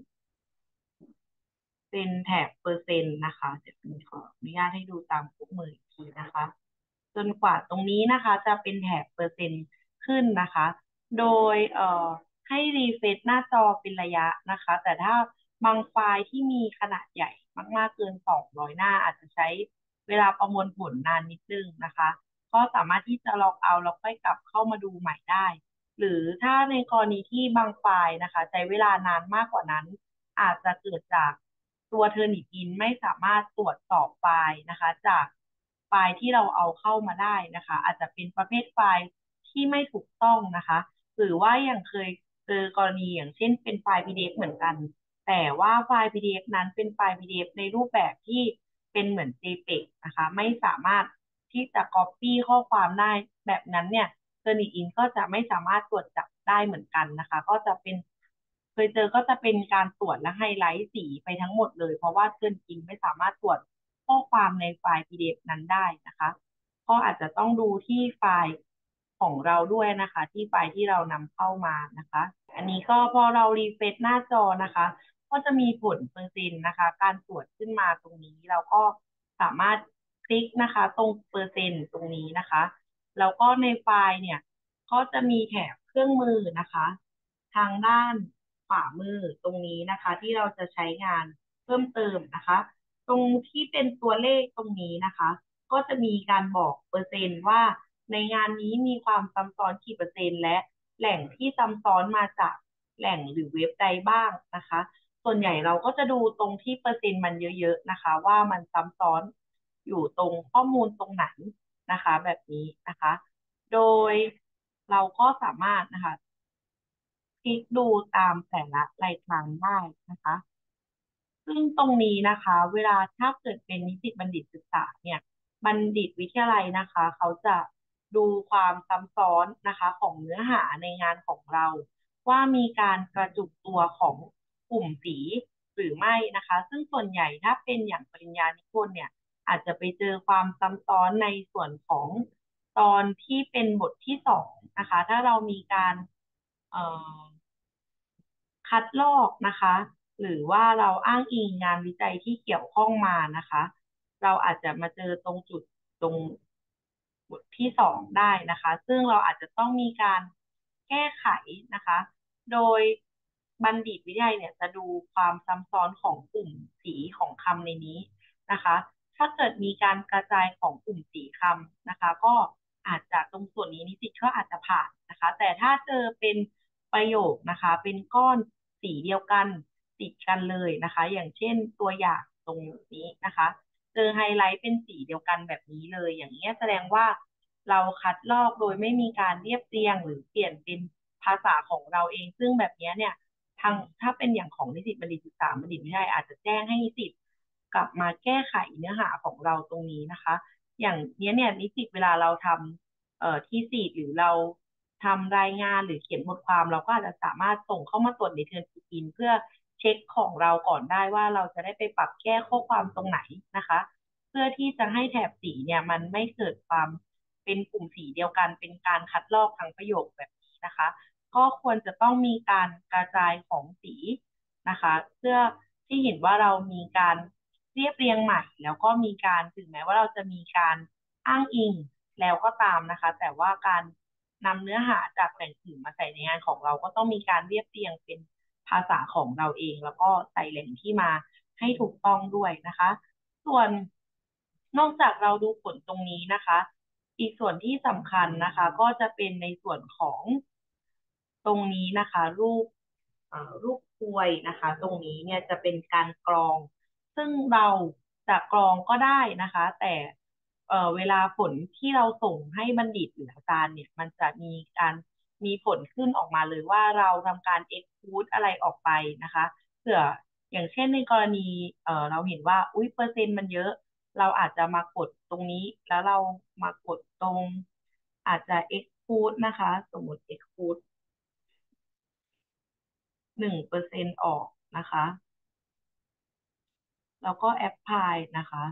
[SPEAKER 1] เป็นแถบเปอร์เซ็นต์นะคะเดี๋ยวผมขออนุญาตให้ดูตามคู่มืออีกทีนะคะจนกว่าตรงนี้นะคะจะเป็นแถบเปอร์เซ็นต์ขึ้นนะคะโดยให้รีเฟรชหน้าจอเป็นระยะนะคะแต่ถ้าบางไฟล์ที่มีขนาดใหญ่มากๆเกิน200หน้าอาจจะใช้เวลาประมวลผลนานนิดนึงนะคะก็สามารถที่จะล็อกเอาแล้วค่อยกลับเข้ามาดูใหม่ได้หรือถ้าในกรณีที่บางไฟล์นะคะใช้เวลานานมากกว่านั้นอาจจะเกิดจากตัวเทอร์นิทินไม่สามารถตรวจสอบไฟล์นะคะจากไฟล์ที่เราเอาเข้ามาได้นะคะอาจจะเป็นประเภทไฟล์ที่ไม่ถูกต้องนะคะหรือว่าอย่างเคยเจอกรณีอย่างเช่นเป็นไฟล์ PDF เหมือนกันแต่ว่าไฟล์ PDF นั้นเป็นไฟล์ PDF ในรูปแบบที่เป็นเหมือน JPEG นะคะไม่สามารถที่จะ Copy ข้อความได้แบบนั้นเนี่ย Turnitin ก็จะไม่สามารถตรวจจับได้เหมือนกันนะคะก็จะเป็นเคยเจอก็จะเป็นการตรวจและไฮไลท์สีไปทั้งหมดเลยเพราะว่าTurnitin ไม่สามารถตรวจข้อความในไฟล์ PDF นั้นได้นะคะก็อาจจะต้องดูที่ไฟล์ของเราด้วยนะคะที่ไฟล์ที่เรานำเข้ามานะคะอันนี้ก็พอเรารีเฟรชหน้าจอนะคะก็จะมีผลเปอร์เซ็นต์นะคะการตรวจขึ้นมาตรงนี้เราก็สามารถคลิกนะคะตรงเปอร์เซ็นต์ตรงนี้นะคะแล้วก็ในไฟล์เนี่ยก็จะมีแถบเครื่องมือนะคะทางด้านขวามือตรงนี้นะคะที่เราจะใช้งานเพิ่มเติมนะคะตรงที่เป็นตัวเลขตรงนี้นะคะก็จะมีการบอกเปอร์เซ็นต์ว่าในงานนี้มีความซ้ำซ้อนกี่เปอร์เซ็นต์และแหล่งที่ซ้ำซ้อนมาจากแหล่งหรือเว็บใดบ้างนะคะส่วนใหญ่เราก็จะดูตรงที่เปอร์เซ็นต์มันเยอะๆนะคะว่ามันซ้ำซ้อนอยู่ตรงข้อมูลตรงไหนนะคะแบบนี้นะคะโดยเราก็สามารถนะคะคลิกดูตามแต่ละรายทางได้นะคะ ซึ่งตรงนี้นะคะเวลาถ้าเกิดเป็นนิสิตบัณฑิตศึกษาเนี่ยบัณฑิตวิทยาลัยนะคะเขาจะดูความซ้ำซ้อนนะคะของเนื้อหาในงานของเราว่ามีการกระจุกตัวของกลุ่มสีหรือไม่นะคะซึ่งส่วนใหญ่ถ้าเป็นอย่างปริญญานิพนธ์เนี่ยอาจจะไปเจอความซ้ำซ้อนในส่วนของตอนที่เป็นบทที่สองนะคะถ้าเรามีการเอ่อ คัดลอกนะคะหรือว่าเราอ้างอิงงานวิจัยที่เกี่ยวข้องมานะคะเราอาจจะมาเจอตรงจุดตรงบทที่สองได้นะคะซึ่งเราอาจจะต้องมีการแก้ไขนะคะโดยบัณฑิตวิทยาเนี่ยจะดูความซ้ำซ้อนของกลุ่มสีของคำในนี้นะคะถ้าเกิดมีการกระจายของกลุ่มสีคำนะคะก็อาจจะตรงส่วนนี้นิสิตก็อาจจะผ่านนะคะแต่ถ้าเจอเป็นประโยคนะคะเป็นก้อนสีเดียวกันติดกันเลยนะคะอย่างเช่นตัวอย่างตรงนี้นะคะเจอไฮไลท์เป็นสีเดียวกันแบบนี้เลยอย่างนี้ยแสดงว่าเราคัดลอกโดยไม่มีการเรียบเรียงหรือเปลี่ยนเป็นภาษาของเราเองซึ่งแบบนี้เนี่ยทางถ้าเป็นอย่างของนิสิตบัณฑิตศึกษาบัณฑิตวิทยาอาจจะแจ้งให้นิสิตกลับมาแก้ไขเนื้อหาของเราตรงนี้นะคะอย่างนี้เนี่ยนิสิตเวลาเราทำทีสีหรือเราทำรายงานหรือเขียนบทความเราก็อาจจะสามารถส่งเข้ามาตรวจในเทิร์นอินเพื่อเช็คของเราก่อนได้ว่าเราจะได้ไปปรับแก้ข้อความตรงไหนนะคะเพื่อที่จะให้แถบสีเนี่ยมันไม่เกิดความเป็นกลุ่มสีเดียวกันเป็นการคัดลอกทั้งประโยคแบบนี้นะคะก็ควรจะต้องมีการกระจายของสีนะคะเพื่อที่เห็นว่าเรามีการเรียบเรียงใหม่แล้วก็มีการถึงแม้ว่าเราจะมีการอ้างอิงแล้วก็ตามนะคะแต่ว่าการนำเนื้อหาจากแหล่งอื่นมาใส่ในงานของเราก็ต้องมีการเรียบเรียงเป็นภาษาของเราเองแล้วก็ใส่แหล่งที่มาให้ถูกต้องด้วยนะคะส่วนนอกจากเราดูผลตรงนี้นะคะอีกส่วนที่สำคัญนะคะก็จะเป็นในส่วนของตรงนี้นะคะรูปกลวยนะคะตรงนี้เนี่ยจะเป็นการกรองซึ่งเราจะกรองก็ได้นะคะแต่เวลาผลที่เราส่งให้บัณฑิตหรืออาจารย์เนี่ยมันจะมีการมีผลขึ้นออกมาเลยว่าเราทำการ exclude อะไรออกไปนะคะเผื่ออย่างเช่นในกรณีเราเห็นว่าอุ้ยเปอร์เซ็นต์มันเยอะเราอาจจะมากดตรงนี้แล้วเรามากดตรงอาจจะ exclude นะคะสมมติ exclude 1%ออกนะคะแล้วก็ apply นะคะ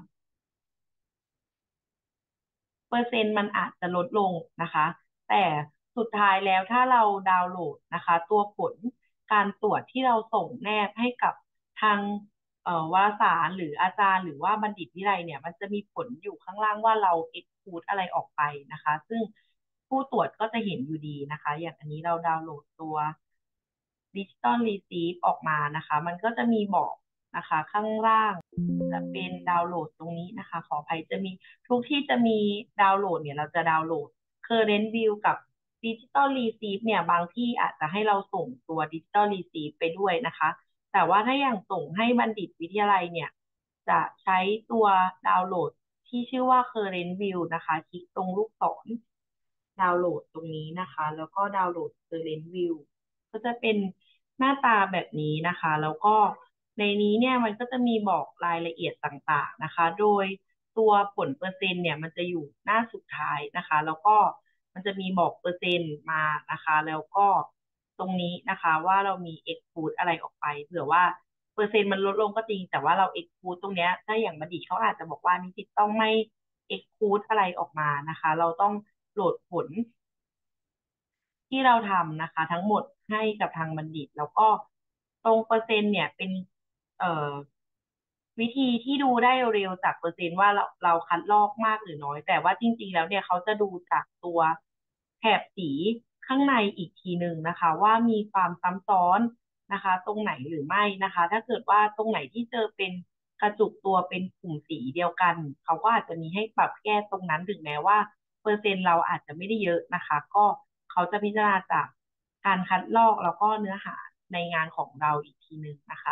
[SPEAKER 1] เปอร์เซ็นต์มันอาจจะลดลงนะคะแต่สุดท้ายแล้วถ้าเราดาวน์โหลดนะคะตัวผลการตรวจที่เราส่งแนบให้กับทางวารสารหรืออาจารย์หรือว่าบัณฑิตวิไลเนี่ยมันจะมีผลอยู่ข้างล่างว่าเรา exclude อะไรออกไปนะคะซึ่งผู้ตรวจก็จะเห็นอยู่ดีนะคะอย่างอันนี้เราดาวน์โหลดตัว Digital Receipt ออกมานะคะมันก็จะมีบอกนะคะข้างล่างจะเป็นดาวน์โหลดตรงนี้นะคะขออภัยจะมีทุกที่จะมีดาวน์โหลดเนี่ยเราจะดาวน์โหลด Current View กับ Digital Receipt เนี่ยบางที่อาจจะให้เราส่งตัว Digital Receipt ไปด้วยนะคะแต่ว่าถ้าอย่างส่งให้บัณฑิตวิทยาลัยเนี่ยจะใช้ตัวดาวน์โหลดที่ชื่อว่า Current View นะคะคลิกตรงลูกศรดาวน์โหลดตรงนี้นะคะแล้วก็ดาวน์โหลด Current View ก็จะเป็นหน้าตาแบบนี้นะคะแล้วก็ในนี้เนี่ยมันก็จะมีบอกรายละเอียดต่างๆนะคะโดยตัวผลเปอร์เซ็นต์เนี่ยมันจะอยู่หน้าสุดท้ายนะคะแล้วก็มันจะมีบอกเปอร์เซ็นต์มานะคะแล้วก็ตรงนี้นะคะว่าเรามี exclude อะไรออกไปเผื่อว่าเปอร์เซ็นต์มันลดลงก็จริงแต่ว่าเรา exclude ตรงเนี้ยถ้าอย่างบัณฑิตเขาอาจจะบอกว่านิสิตต้องไม่ exclude อะไรออกมานะคะเราต้องโหลดผล ที่เราทำนะคะทั้งหมดให้กับทางบัณฑิตแล้วก็ตรงเปอร์เซ็นต์เนี่ยเป็นเอ่อวิธีที่ดูได้เร็วจากเปอร์เซ็นต์ว่าเราคัดลอกมากหรือน้อยแต่ว่าจริงๆแล้วเนี่ยเขาจะดูจากตัวแถบสีข้างในอีกทีหนึ่งนะคะว่ามีความซ้ำซ้อนนะคะตรงไหนหรือไม่นะคะถ้าเกิดว่าตรงไหนที่เจอเป็นกระจุกตัวเป็นกลุ่มสีเดียวกันเขาก็อาจจะมีให้ปรับแก้ตรงนั้นถึงแม้ว่าเปอร์เซ็นต์เราอาจจะไม่ได้เยอะนะคะก็เขาจะพิจารณาจากการคัดลอกแล้วก็เนื้อหาในงานของเราอีกทีหนึ่งนะคะ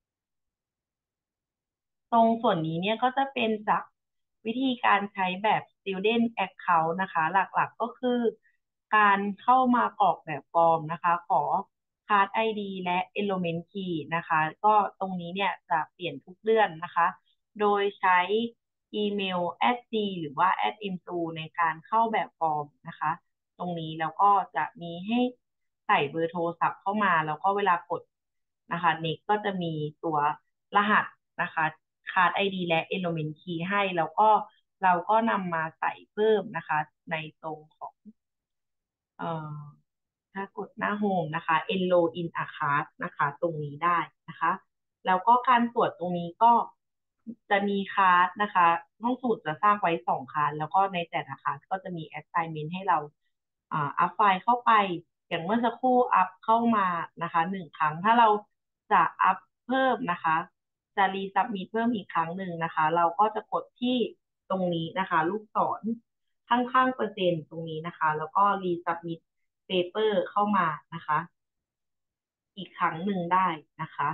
[SPEAKER 1] ตรงส่วนนี้เนี่ยก็จะเป็นจากวิธีการใช้แบบ Student Account นะคะหลักๆก็คือการเข้ามากรอกแบบฟอร์มนะคะขอ Card ID และ Enrollment Key นะคะก็ตรงนี้เนี่ยจะเปลี่ยนทุกเดือนนะคะโดยใช้อีเมล @g หรือว่า @imsu ในการเข้าแบบฟอร์มนะคะตรงนี้แล้วก็จะมีให้ใส่เบอร์โทรศัพท์เข้ามาแล้วก็เวลากดนะคะเน็กก็จะมีตัวรหัสนะคะcard ID และ Element Key ให้แล้วก็เราก็นำมาใส่เพิ่มนะคะในตรงของเอ่อ ถ้ากดหน้าโฮมนะคะ Enroll in a class นะคะตรงนี้ได้นะคะแล้วก็การตรวจตรงนี้ก็จะมีคลาสนะคะห้องสมุดจะสร้างไว้2 คลาสแล้วก็ในแต่ละคลาสก็จะมี assignment ให้เราอัพไฟล์เข้าไปอย่างเมื่อสักครู่อัพเข้ามานะคะ1 ครั้งถ้าเราจะอัพเพิ่มนะคะจะรีซับมิทเพิ่มอีกครั้งหนึ่งนะคะเราก็จะกดที่ตรงนี้นะคะลูกศรข้างๆเปอร์เซ็นต์ตรงนี้นะคะแล้วก็รีซับมิท เปเปอร์เข้ามานะคะอีกครั้งหนึ่งได้นะคะ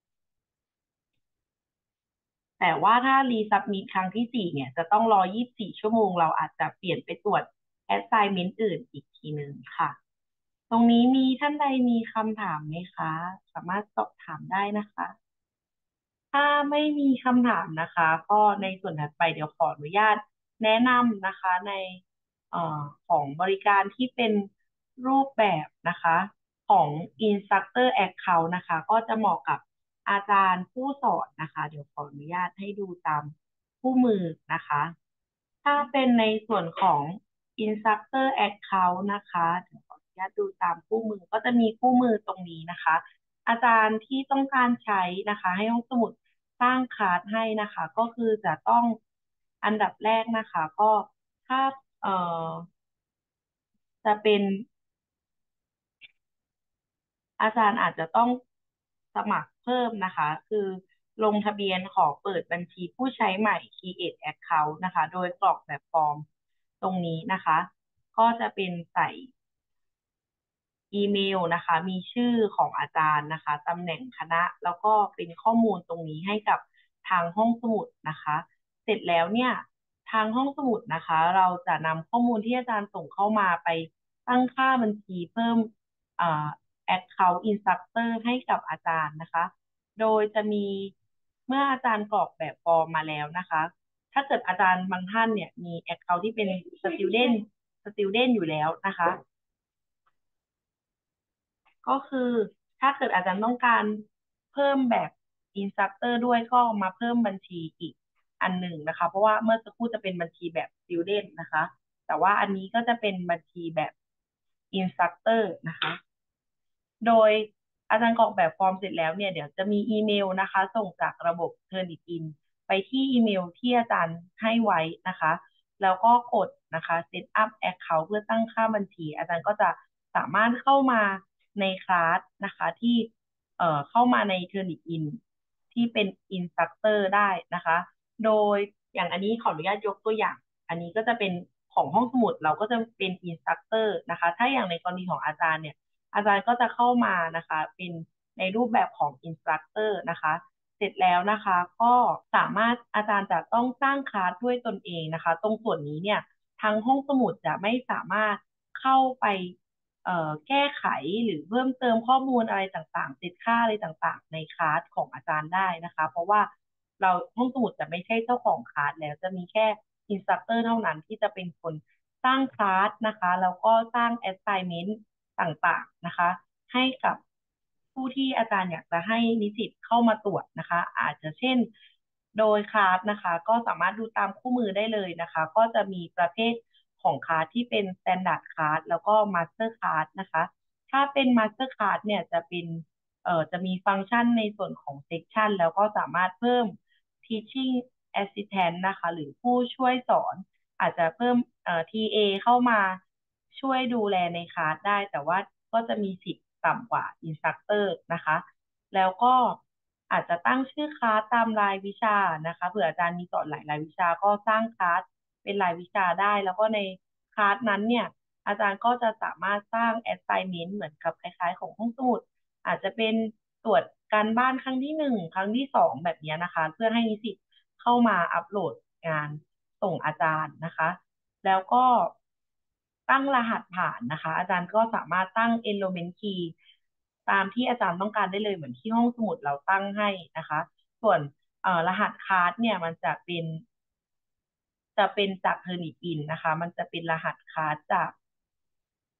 [SPEAKER 1] แต่ว่าถ้ารีซับมิทครั้งที่4เนี่ยจะต้องรอ24 ชั่วโมงเราอาจจะเปลี่ยนไปตรวจ assignment อื่นอีกทีหนึ่งค่ะตรงนี้มีท่านใดมีคำถามไหมคะสามารถสอบถามได้นะคะ ถ้าไม่มีคำถามนะคะก็ในส่วนถัดไปเดี๋ยวขออนุญาตแนะนำนะคะในของบริการที่เป็นรูปแบบนะคะของ Instructor Account นะคะก็จะเหมาะกับอาจารย์ผู้สอนนะคะเดี๋ยวขออนุญาตให้ดูตามคู่มือนะคะถ้าเป็นในส่วนของ Instructor Account นะคะเดี๋ยวขออนุญาตดูตามคู่มือก็จะมีคู่มือตรงนี้นะคะ อาจารย์ที่ต้องการใช้นะคะให้ห้องสมุดสร้างคลาสให้นะคะก็คือจะต้องอันดับแรกนะคะก็ถ้าเอ่อจะเป็นอาจารย์อาจจะต้องสมัครเพิ่มนะคะคือลงทะเบียนขอเปิดบัญชีผู้ใช้ใหม่ Create Account นะคะโดยกรอกแบบฟอร์มตรงนี้นะคะก็จะเป็นใส่ อีเมลนะคะมีชื่อของอาจารย์นะคะตำแหน่งคณะแล้วก็เป็นข้อมูลตรงนี้ให้กับทางห้องสมุดนะคะเสร็จแล้วเนี่ยทางห้องสมุดนะคะเราจะนำข้อมูลที่อาจารย์ส่งเข้ามาไปตั้งค่าบัญชีเพิ่มอ่า Account Instructor ให้กับอาจารย์นะคะโดยจะมีเมื่ออาจารย์กรอกแบบฟอร์มมาแล้วนะคะถ้าเกิดอาจารย์บางท่านเนี่ยมี Account ที่เป็น Student อยู่แล้วนะคะ ก็คือถ้าเกิดอาจารย์ต้องการเพิ่มแบบอินสตรัคเตอร์ด้วยก็มาเพิ่มบัญชีอีกอันหนึ่งนะคะเพราะว่าเมื่อสักครู่จะเป็นบัญชีแบบ Student นะคะแต่ว่าอันนี้ก็จะเป็นบัญชีแบบอินสตรัคเตอร์นะคะ โดยอาจารย์กรอกแบบฟอร์มเสร็จแล้วเนี่ยเดี๋ยวจะมีอีเมลนะคะส่งจากระบบ Turnitin ไปที่อีเมลที่อาจารย์ให้ไว้นะคะแล้วก็กดนะคะ Set up Account เพื่อตั้งค่าบัญชีอาจารย์ก็จะสามารถเข้ามาในคลาสนะคะที่เข้ามาใน Turnitin ที่เป็น Instructor ได้นะคะโดยอย่างอันนี้ขออนุญาตยกตัวอย่างอันนี้ก็จะเป็นของห้องสมุดเราก็จะเป็น Instructor นะคะถ้าอย่างในกรณีของอาจารย์เนี่ย อาจารย์ก็จะเข้ามานะคะเป็นในรูปแบบของอินสตรัคเตอร์นะคะเสร็จแล้วนะคะก็สามารถอาจารย์จะต้องสร้างคลาสด้วยตนเองนะคะตรงส่วนนี้เนี่ยทางห้องสมุดจะไม่สามารถเข้าไปแก้ไขหรือเพิ่มเติมข้อมูลอะไรต่างๆเซตค่าอะไรต่างๆในคลาสของอาจารย์ได้นะคะเพราะว่าเราห้องสมุดจะไม่ใช่เจ้าของคลาสแล้วจะมีแค่อินสตรัคเตอร์เท่านั้นที่จะเป็นคนสร้างคลาสนะคะแล้วก็สร้าง assignment ต่างๆนะคะให้กับผู้ที่อาจารย์อยากจะให้นิสิตเข้ามาตรวจนะคะอาจจะเช่นโดยคลาสนะคะก็สามารถดูตามคู่มือได้เลยนะคะก็จะมีประเภทของคลาสที่เป็น Standard Class แล้วก็ Master Class นะคะถ้าเป็น Master Class เนี่ยจะเป็นจะมีฟังก์ชันในส่วนของ Section แล้วก็สามารถเพิ่ม Teaching Assistant นะคะหรือผู้ช่วยสอนอาจจะเพิ่มTA เข้ามาช่วยดูแลในคลาสได้แต่ว่าก็จะมีสิทธิ์ต่ำกว่าอินสตรัคเตอร์นะคะแล้วก็อาจจะตั้งชื่อคลาสตามรายวิชานะคะเผื่ออาจารย์มีสอนหลายรายวิชาก็สร้างคลาสเป็นรายวิชาได้แล้วก็ในคลาสนั้นเนี่ยอาจารย์ก็จะสามารถสร้าง assignment เหมือนกับคล้ายๆของห้องสมุดอาจจะเป็นตรวจการบ้านครั้งที่1ครั้งที่2แบบนี้นะคะเพื่อให้นิสิตเข้ามาอัปโหลดงานส่งอาจารย์นะคะ แล้วก็ตั้งรหัสผ่านนะคะอาจารย์ก็สามารถตั้ง enrollment key ตามที่อาจารย์ต้องการได้เลยเหมือนที่ห้องสมุดเราตั้งให้นะคะส่วนรหัสคาร์ดเนี่ยมันจะเป็นจาก Turnitin นะคะมันจะเป็นรหัสคาร์ดจาก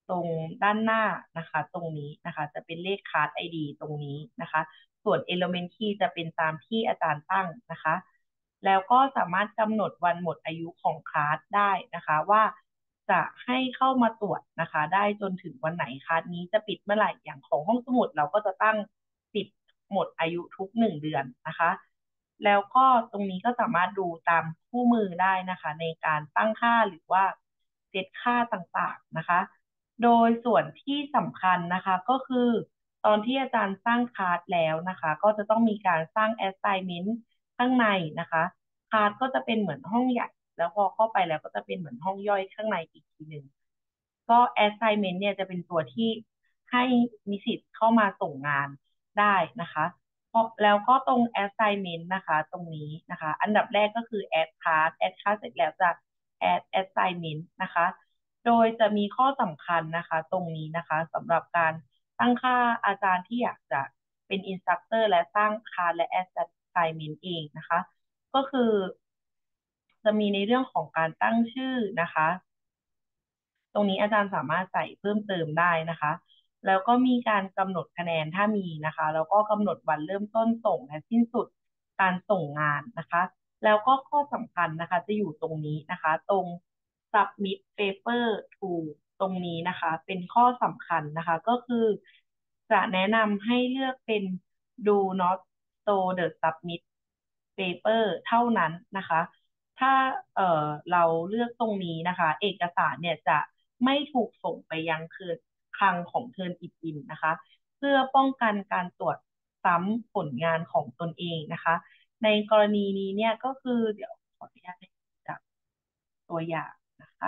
[SPEAKER 1] ตรงด้านหน้านะคะตรงนี้นะคะจะเป็นเลขคาร์ดไอดีตรงนี้นะคะส่วน Element Key จะเป็นตามที่อาจารย์ตั้งนะคะแล้วก็สามารถกำหนดวันหมดอายุของคลาสได้นะคะว่าจะให้เข้ามาตรวจนะคะได้จนถึงวันไหนคลาสนี้จะปิดเมื่อไหร่อย่างของห้องสมุดเราก็จะตั้งปิดหมดอายุทุก1 เดือนนะคะแล้วก็ตรงนี้ก็สามารถดูตามคู่มือได้นะคะในการตั้งค่าหรือว่าเซตค่าต่างๆนะคะโดยส่วนที่สำคัญนะคะก็คือตอนที่อาจารย์สร้างคลาสแล้วนะคะก็จะต้องมีการสร้าง assignment ข้างในนะคะคลาสก็จะเป็นเหมือนห้องใหญ่แล้วพอเข้าไปแล้วก็จะเป็นเหมือนห้องย่อยข้างในอีกทีหนึ่งก็ assignment เนี่ยจะเป็นตัวที่ให้นิสิตเข้ามาส่งงานได้นะคะเพราะแล้วก็ตรง assignment นะคะตรงนี้นะคะอันดับแรกก็คือ add class เสร็จแล้วจะ add assignment นะคะโดยจะมีข้อสำคัญนะคะตรงนี้นะคะสำหรับการตั้งค่าอาจารย์ที่อยากจะเป็น instructor และสร้างคลาสและ assignment เองนะคะ ก็คือจะมีในเรื่องของการตั้งชื่อนะคะตรงนี้อาจารย์สามารถใส่เพิ่มเติมได้นะคะแล้วก็มีการกำหนดคะแนนถ้ามีนะคะแล้วก็กำหนดวันเริ่มต้นส่งและสิ้นสุดการส่งงานนะคะแล้วก็ข้อสำคัญนะคะจะอยู่ตรงนี้นะคะตรง submit paper to ตรงนี้นะคะเป็นข้อสำคัญนะคะก็คือจะแนะนำให้เลือกเป็น do not show the submit paper เท่านั้นนะคะถ้าเราเลือกตรงนี้นะคะเอกสารเนี่ยจะไม่ถูกส่งไปยังคลังของเทิร์นอิฐอินนะคะเพื่อป้องกันการตรวจซ้ำผลงานของตนเองนะคะในกรณีนี้เนี่ยก็คือเดี๋ยวขออนุญาตให้ดูจากตัวอย่างนะคะ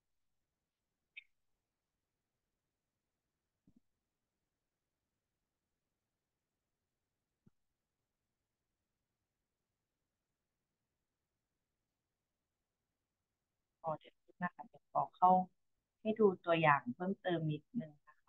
[SPEAKER 1] เดี๋ยวนะคะเดี๋ยวขอเข้าให้ดูตัวอย่างเพิ่มเติมนิดนึงนะคะ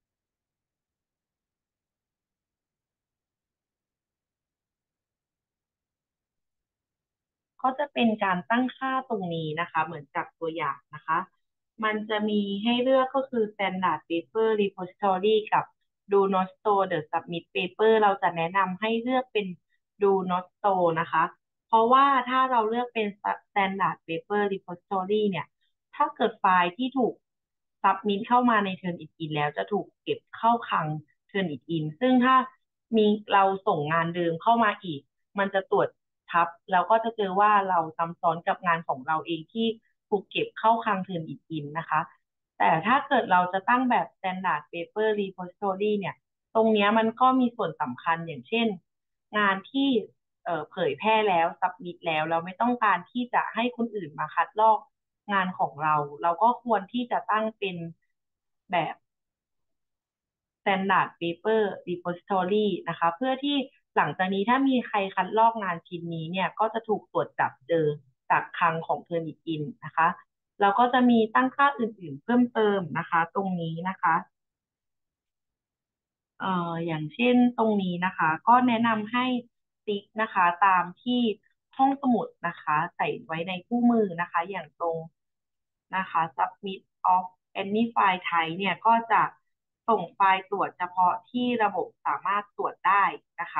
[SPEAKER 1] ก็จะเป็นการตั้งค่าตรงนี้นะคะเหมือนจากตัวอย่างนะคะมันจะมีให้เลือกก็คือ Standard Paper Repository กับ Do Not Store the Submit Paper เราจะแนะนำให้เลือกเป็น Do Not Store นะคะเพราะว่าถ้าเราเลือกเป็น Standard Paper Repository เนี่ยถ้าเกิดไฟล์ที่ถูก submit เข้ามาใน Turnitin แล้วจะถูกเก็บเข้าคลัง Turnitin ซึ่งถ้ามีเราส่งงานเดิมเข้ามาอีกมันจะตรวจ ครับแล้วก็จะเจอว่าเราซ้ำซ้อนกับงานของเราเองที่ถูกเก็บเข้าคลังเทิร์นอีกอินนะคะแต่ถ้าเกิดเราจะตั้งแบบ Standard Paper Repository เนี่ยตรงเนี้ยมันก็มีส่วนสำคัญอย่างเช่นงานที่เผยแพร่แล้วสับมิดแล้วเราไม่ต้องการที่จะให้คนอื่นมาคัดลอกงานของเราเราก็ควรที่จะตั้งเป็นแบบ Standard Paper Repository นะคะเพื่อที่หลังจากนี้ถ้ามีใครคัดลอกงานชิ้นนี้เนี่ยก็จะถูกตรวจจับเจอจากคลังของเทอร์นิตินนะคะแล้วก็จะมีตั้งค่าอื่นๆเพิ่มเติมนะคะตรงนี้นะคะอย่างเช่นตรงนี้นะคะก็แนะนำให้ติ๊กนะคะตามที่ห้องสมุดนะคะใส่ไว้ในคู่มือนะคะอย่างตรงนะคะ submit of any file type เนี่ยก็จะส่งไฟล์ตรวจเฉพาะที่ระบบสามารถตรวจได้นะคะ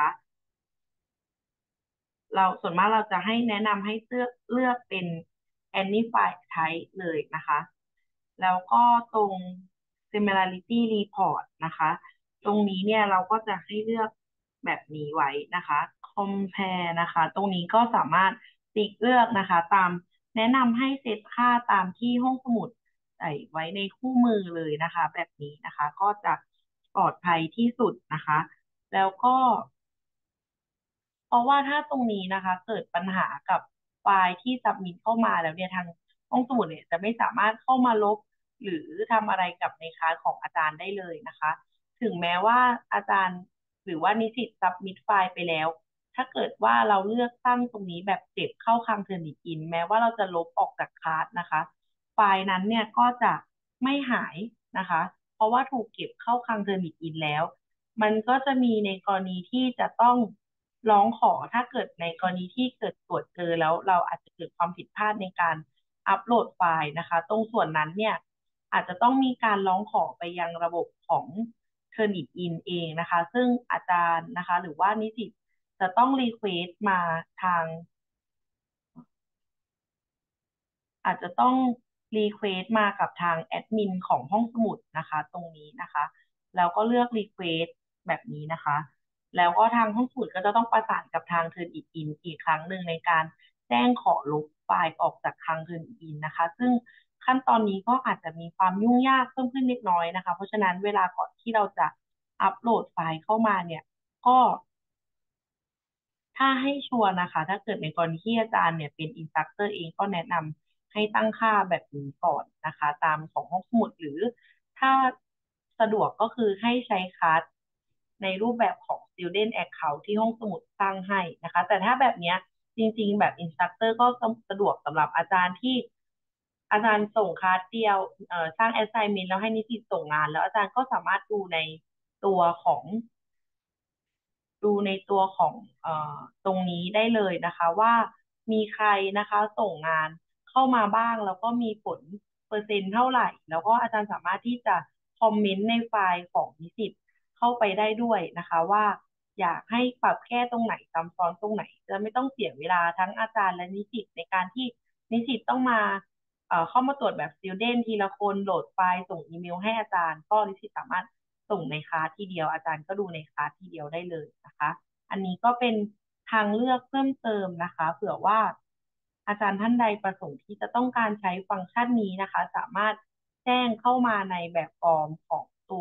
[SPEAKER 1] เราส่วนมากเราจะให้แนะนำให้เลือกเป็น Anify Type เลยนะคะแล้วก็ตรง Similarity Report นะคะตรงนี้เนี่ยเราก็จะให้เลือกแบบนี้ไว้นะคะ Compare นะคะตรงนี้ก็สามารถติ๊กเลือกนะคะตามแนะนำให้เซตค่าตามที่ห้องสมุดใส่ไว้ในคู่มือเลยนะคะแบบนี้นะคะก็จะปลอดภัยที่สุดนะคะแล้วก็ เพราะว่าถ้าตรงนี้นะคะเกิดปัญหากับไฟล์ที่สับมิทเข้ามาแล้วเนี่ยทางห้องสมุดเนี่ยจะไม่สามารถเข้ามาลบหรือทำอะไรกับในคลาสของอาจารย์ได้เลยนะคะถึงแม้ว่าอาจารย์หรือว่านิสิตสับมิทไฟล์ไปแล้วถ้าเกิดว่าเราเลือกตั้งตรงนี้แบบเก็บเข้าคลังเทอร์นิอินแม้ว่าเราจะลบออกจากคลาสนะคะไฟล์นั้นเนี่ยก็จะไม่หายนะคะเพราะว่าถูกเก็บเข้าคลังเทอร์นิอินแล้ว มันก็จะมีในกรณีที่จะต้องร้องขอถ้าเกิดในกรณีที่เกิดตรวจเจอแล้วเราอาจจะเกิดความผิดพลาดในการอัปโหลดไฟล์นะคะตรงส่วนนั้นเนี่ยอาจจะต้องมีการร้องขอไปยังระบบของ Turnitin เองนะคะซึ่งอาจารย์นะคะหรือว่านิสิตจะต้องรีเควสต์มาทาง อาจจะต้องรีเควสต์มากับทางแอดมินของห้องสมุดนะคะตรงนี้นะคะแล้วก็เลือกรีเควสต์แบบนี้นะคะแล้วก็ทางห้องสมุดก็จะต้องประสานกับทาง Turnitin อีกครั้งหนึ่งในการแจ้งขอลบไฟล์ออกจากทาง Turnitin นะคะซึ่งขั้นตอนนี้ก็อาจจะมีความยุ่งยากเพิ่มขึ้นเล็กน้อยนะคะเพราะฉะนั้นเวลาก่อนที่เราจะอัปโหลดไฟล์เข้ามาเนี่ยก็ ถ้าให้ชัวร์นะคะถ้าเกิดในกรณีที่อาจารย์เนี่ยเป็นอินสตรัคเตอร์เองก็แนะนำให้ตั้งค่าแบบนี้ก่อนนะคะตามของห้องสมุดหรือถ้าสะดวกก็คือให้ใช้คลาสในรูปแบบของ Student Account ที่ห้องสมุดตั้งให้นะคะแต่ถ้าแบบเนี้ยจริงๆแบบอินสตรัคเตอร์ก็สะดวกสำหรับอาจารย์ที่อาจารย์ส่งคลาสเดียวสร้าง assignment แล้วให้นิสิตส่งงานแล้วอาจารย์ก็สามารถตัวของ ดูในตัวของตรงนี้ได้เลยนะคะว่ามีใครนะคะส่งงานเข้ามาบ้างแล้วก็มีผลเปอร์เซ็นต์เท่าไหร่แล้วก็อาจารย์สามารถที่จะคอมเมนต์ในไฟล์ของนิสิตเข้าไปได้ด้วยนะคะว่าอยากให้ปรับแก้ตรงไหนซ้ำซ้อนตรงไหนจะไม่ต้องเสียเวลาทั้งอาจารย์และนิสิตในการที่นิสิตต้องมาเข้ามาตรวจแบบ student ทีละคนโหลดไฟล์ส่งอีเมลให้อาจารย์ก็นิสิตสามารถส่งในคลาสทีเดียวอาจารย์ก็ดูในคลาสทีเดียวได้เลยนะคะ อันนี้ก็เป็นทางเลือกเพิ่มเติมนะคะเผื่อว่าอาจารย์ท่านใดประสงค์ที่จะต้องการใช้ฟังก์ชันนี้นะคะสามารถแจ้งเข้ามาในแบบฟอร์มของตัว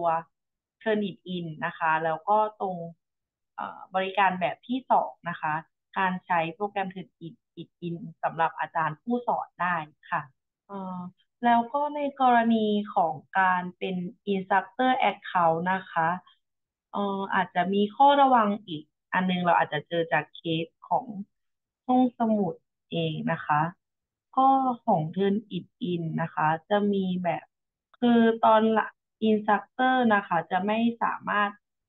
[SPEAKER 1] Turnitin นะคะแล้วก็ตรงบริการแบบที่สองนะคะการใช้โปรแกรม Turnitin สำหรับอาจารย์ผู้สอนได้ค่ะ เอ่อแล้วก็ในกรณีของการเป็น Instructor Account นะคะอาจจะมีข้อระวังอีกอันนึงเราอาจจะเจอจากเคสของห้องสมุดเองนะคะก็ของ Turnitin นะคะจะมีแบบคือตอนละ Instructor นะคะจะไม่สามารถ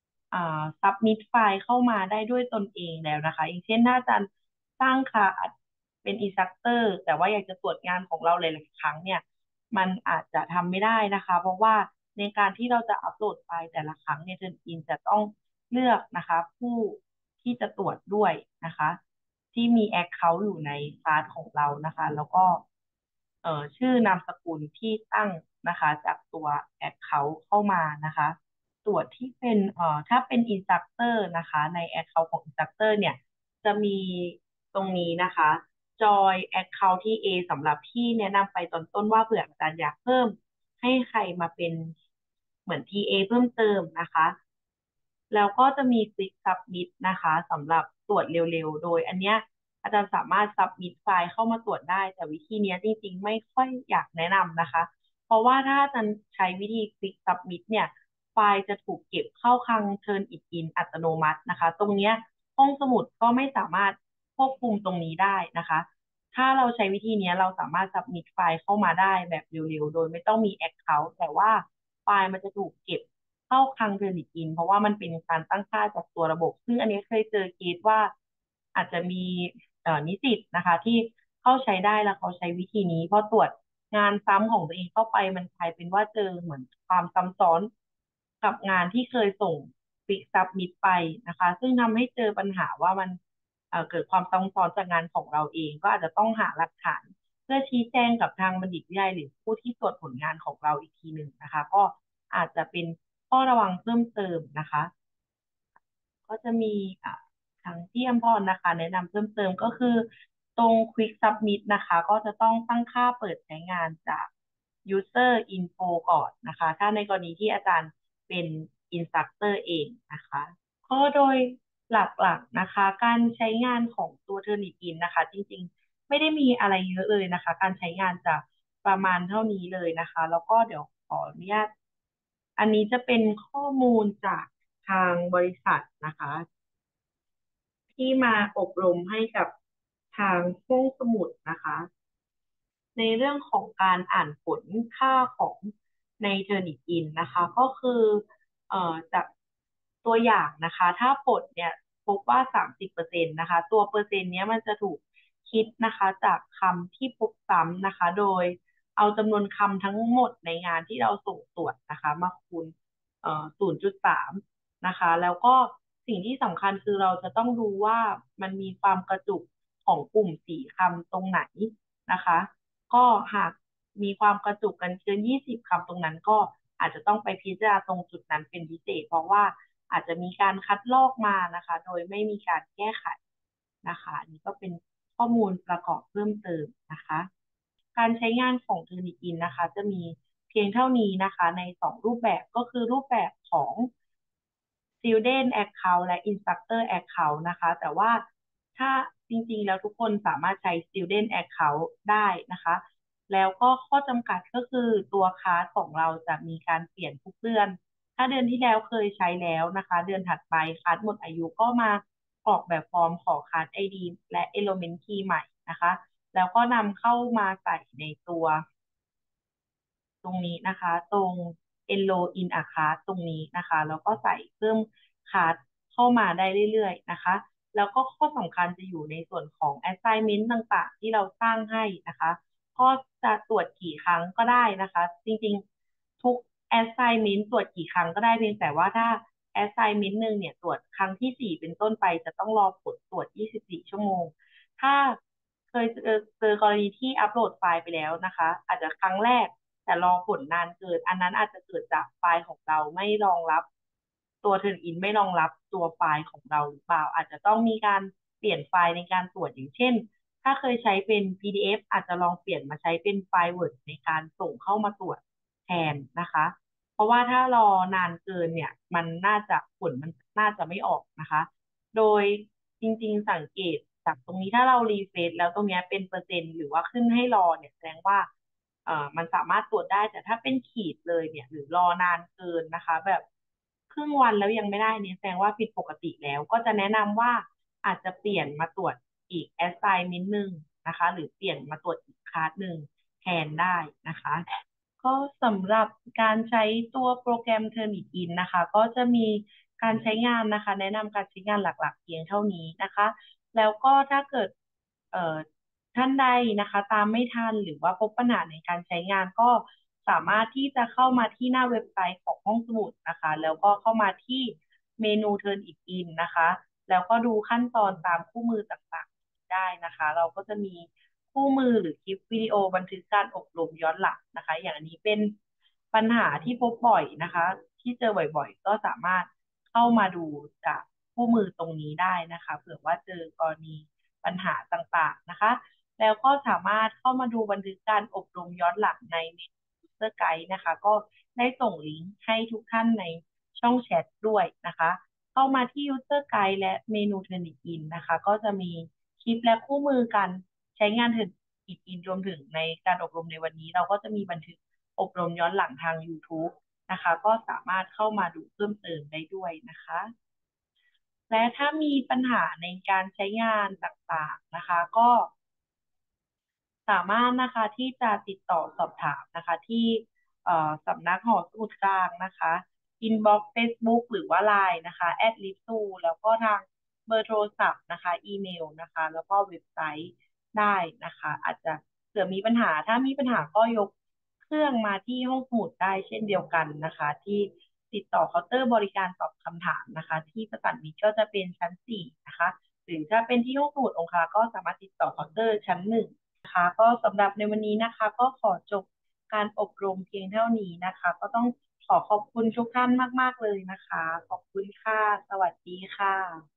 [SPEAKER 1] submit ไฟล์เข้ามาได้ด้วยตนเองแล้วนะคะอย่างเช่นถ้าอาจารย์สร้างคลาส เป็นอินสตรัคเตอร์แต่ว่าอยากจะตรวจงานของเราหลายๆครั้งเนี่ยมันอาจจะทำไม่ได้นะคะเพราะว่าในการที่เราจะอัปโหลดไฟล์แต่ละครั้งเนี่ยเทอร์อินจะต้องเลือกนะคะผู้ที่จะตรวจด้วยนะคะที่มีแอคเคาท์อยู่ในคลาสของเรานะคะแล้วก็ชื่อนามสกุลที่ตั้งนะคะจากตัวแอคเคาท์เข้ามานะคะส่วนที่เป็นถ้าเป็นอินสตรัคเตอร์นะคะในแอคเคาท์ของอินสตรัคเตอร์เนี่ยจะมีตรงนี้นะคะ Join Account ที่ A สำหรับที่แนะนำไปตอนต้นว่าเผื่ออาจารย์อยากเพิ่มให้ใครมาเป็นเหมือน TA เพิ่มเติมนะคะแล้วก็จะมี Quick Submit นะคะสำหรับตรวจเร็วๆโดยอันเนี้ยอาจารย์สามารถ submit ไฟล์เข้ามาตรวจได้แต่วิธีเนี้ยจริงๆไม่ค่อยอยากแนะนำนะคะเพราะว่าถ้าอาจารย์ใช้วิธี Quick Submit เนี่ยไฟล์จะถูกเก็บเข้าคลัง Turnitin อัตโนมัตินะคะตรงเนี้ยห้องสมุดก็ไม่สามารถควบคุมตรงนี้ได้นะคะ ถ้าเราใช้วิธีนี้เราสามารถ submit ไฟล์เข้ามาได้แบบเร็วๆ โดยไม่ต้องมี account แต่ว่าไฟล์มันจะถูกเก็บเข้าคลัง Turnitin เพราะว่ามันเป็นการตั้งค่าจากตัวระบบ ซึ่งอันนี้เคยเจอเคสว่าอาจจะมีนิสิตนะคะที่เข้าใช้ได้แล้วเขาใช้วิธีนี้เพราะตรวจงานซ้ำของตัวเองเข้าไปมันกลายเป็นว่าเจอเหมือนความซ้ำซ้อนกับงานที่เคยส่งฟิกซับมิดไปนะคะซึ่งทำให้เจอปัญหาว่ามัน เกิดความซ้ำซ้อนจากงานของเราเองก็อาจจะต้องหาหลักฐานเพื่อชี้แจงกับทางบัณฑิตวิทยาลัยหรือผู้ที่ตรวจผลงานของเราอีกทีหนึ่งนะคะก็อาจจะเป็นข้อระวังเพิ่มเติมนะคะก็จะมีอ่าทางที่อัมพรนะคะแนะนำเพิ่มเติมก็คือตรง Quick Submit นะคะก็จะต้องตั้งค่าเปิดใช้งานจาก User Info ก่อนนะคะถ้าในกรณีที่อาจารย์เป็น Instructor เองนะคะ ก็โดยหลักๆนะคะการใช้งานของตัวเทอร์นิตินนะคะจริงๆไม่ได้มีอะไรเยอะเลยนะคะการใช้งานจะประมาณเท่านี้เลยนะคะแล้วก็เดี๋ยวขออนุญาตอันนี้จะเป็นข้อมูลจากทางบริษัทนะคะที่มาอบรมให้กับทางห้องสมุดนะคะ ในเรื่องของการอ่านผลค่าของในเทอร์นิตินนะคะก็คือจากตัวอย่างนะคะถ้าผลเนี่ยพบว่า30%นะคะตัวเปอร์เซ็นต์เนี้ยมันจะถูกคิดนะคะจากคำที่พบซ้ำนะคะโดยเอาจำนวนคำทั้งหมดในงานที่เราส่งตรวจนะคะมาคูณ0.3นะคะแล้วก็สิ่งที่สำคัญคือเราจะต้องดูว่ามันมีความกระจุกของกลุ่มสี่คำตรงไหนนะคะก็หากมีความกระจุกกันเกิน20คำตรงนั้นก็อาจจะต้องไปพิจารณาตรงจุดนั้นเป็นพิเศษเพราะว่าอาจจะมีการคัดลอกมานะคะโดยไม่มีการแก้ไขนะคะอันนี้ก็เป็นข้อมูลประกอบเพิ่มเติมนะคะการใช้งานของ Turnitin นะคะจะมีเพียงเท่านี้นะคะใน2รูปแบบก็คือรูปแบบของ Student Account และ Instructor Account นะคะแต่ว่าถ้าจริงๆแล้วทุกคนสามารถใช้ Student Account ได้นะคะแล้วก็ข้อจำกัดก็คือตัวคลาสของเราจะมีการเปลี่ยนทุกเดือนถ้าเดือนที่แล้วเคยใช้แล้วนะคะเดือนถัดไปคลาสหมดอายุก็มากรอกแบบฟอร์มขอคลาส ID และ Element Key ใหม่นะคะแล้วก็นำเข้ามาใส่ในตัว ตรงนี้นะคะตรง enroll in a class ตรงนี้นะคะแล้วก็ใส่เพิ่มคลาสเข้ามาได้เรื่อยๆนะคะแล้วก็ข้อสำคัญจะอยู่ในส่วนของ assignment ต่างๆที่เราสร้างให้นะคะก็จะตรวจกี่ครั้งก็ได้นะคะจริงๆทุก assignment ตรวจกี่ครั้งก็ได้เพียงแต่ว่าถ้า assignment หนึ่งเนี่ยตรวจครั้งที่4เป็นต้นไปจะต้องรอผลตรวจ24ชั่วโมงถ้าเคยเจอกรณีที่อัปโหลดไฟล์ไปแล้วนะคะอาจจะครั้งแรก แต่รอผลนานเกินอันนั้นอาจจะเกิดจากไฟล์ของเราไม่รองรับตัวเทิร์นอินไม่รองรับตัวไฟล์ของเราหรือเปล่าอาจจะต้องมีการเปลี่ยนไฟล์ในการตรวจอย่างเช่นถ้าเคยใช้เป็น PDF อาจจะลองเปลี่ยนมาใช้เป็นไฟล์ Word ในการส่งเข้ามาตรวจแทนนะคะเพราะว่าถ้ารอนานเกินเนี่ยมันน่าจะผลมันน่าจะไม่ออกนะคะโดยจริงๆสังเกตจากตรงนี้ถ้าเรารีเฟรชแล้วตรงนี้เป็นเปอร์เซ็นต์หรือว่าขึ้นให้รอเนี่ยแสดงว่า มันสามารถตรวจได้แต่ถ้าเป็นขีดเลยเนี่ยหรือรอนานเกินนะคะแบบครึ่งวันแล้วยังไม่ได้เนี่ยแสดงว่าผิดปกติแล้วก็จะแนะนำว่าอาจจะเปลี่ยนมาตรวจอีก assignment หนึ่งนะคะหรือเปลี่ยนมาตรวจอีกคลาสหนึ่งแทนได้นะคะก็สำหรับการใช้ตัวโปรแกรม Turnitin นะคะก็จะมีการใช้งานนะคะแนะนำการใช้งานหลักๆเพียงเท่านี้นะคะแล้วก็ถ้าเกิดเอ่อ ท่านใดนะคะตามไม่ทันหรือว่าพบปัญหาในการใช้งานก็สามารถที่จะเข้ามาที่หน้าเว็บไซต์ของห้องสมุดนะคะแล้วก็เข้ามาที่เมนู Turn It In นะคะแล้วก็ดูขั้นตอนตามคู่มือต่างๆได้นะคะเราก็จะมีคู่มือหรือคลิปวิดีโอบันทึกการอบรมย้อนหลังนะคะอย่างอันนี้เป็นปัญหาที่พบบ่อยนะคะที่เจอบ่อยๆก็สามารถเข้ามาดูจากคู่มือตรงนี้ได้นะคะเผื่อว่าเจอกรณีปัญหาต่างๆนะคะ แล้วก็สามารถเข้ามาดูบันทึกการอบรมย้อนหลังใน User Guide นะคะก็ได้ส่งลิงก์ให้ทุกท่านในช่องแชทด้วยนะคะเข้ามาที่ User Guide และเมนู Turnitin นะคะก็จะมีคลิปและคู่มือการใช้งาน Turnitin รวมถึงในการอบรมในวันนี้เราก็จะมีบันทึกอบรมย้อนหลังทาง YouTube นะคะก็สามารถเข้ามาดูเพิ่มเติมได้ด้วยนะคะและถ้ามีปัญหาในการใช้งานต่างๆนะคะก็ สามารถนะคะที่จะติดต่อสอบถามนะคะที่สำนักหอสมุดกลางนะคะอินบ็อกซ์เฟซบุ๊กหรือว่าไลน์นะคะแอดลิซูแล้วก็ทางเบอร์โทรศัพท์นะคะอีเมลนะคะแล้วก็เว็บไซต์ได้นะคะอาจจะเผื่อมีปัญหาถ้ามีปัญหาก็ยกเครื่องมาที่ห้องสมุดได้เช่นเดียวกันนะคะที่ติดต่อเคาน์เตอร์บริการตอบคำถามนะคะที่ประสานมิตรก็จะเป็นชั้น4นะคะหรือถ้าเป็นที่ห้องสมุดองคาก็สามารถติดต่อเคาน์เตอร์ชั้น1 นะคะก็สำหรับในวันนี้นะคะก็ขอจบการอบรมเพียงเท่านี้นะคะก็ต้องขอขอบคุณทุกท่านมากๆเลยนะคะขอบคุณค่ะสวัสดีค่ะ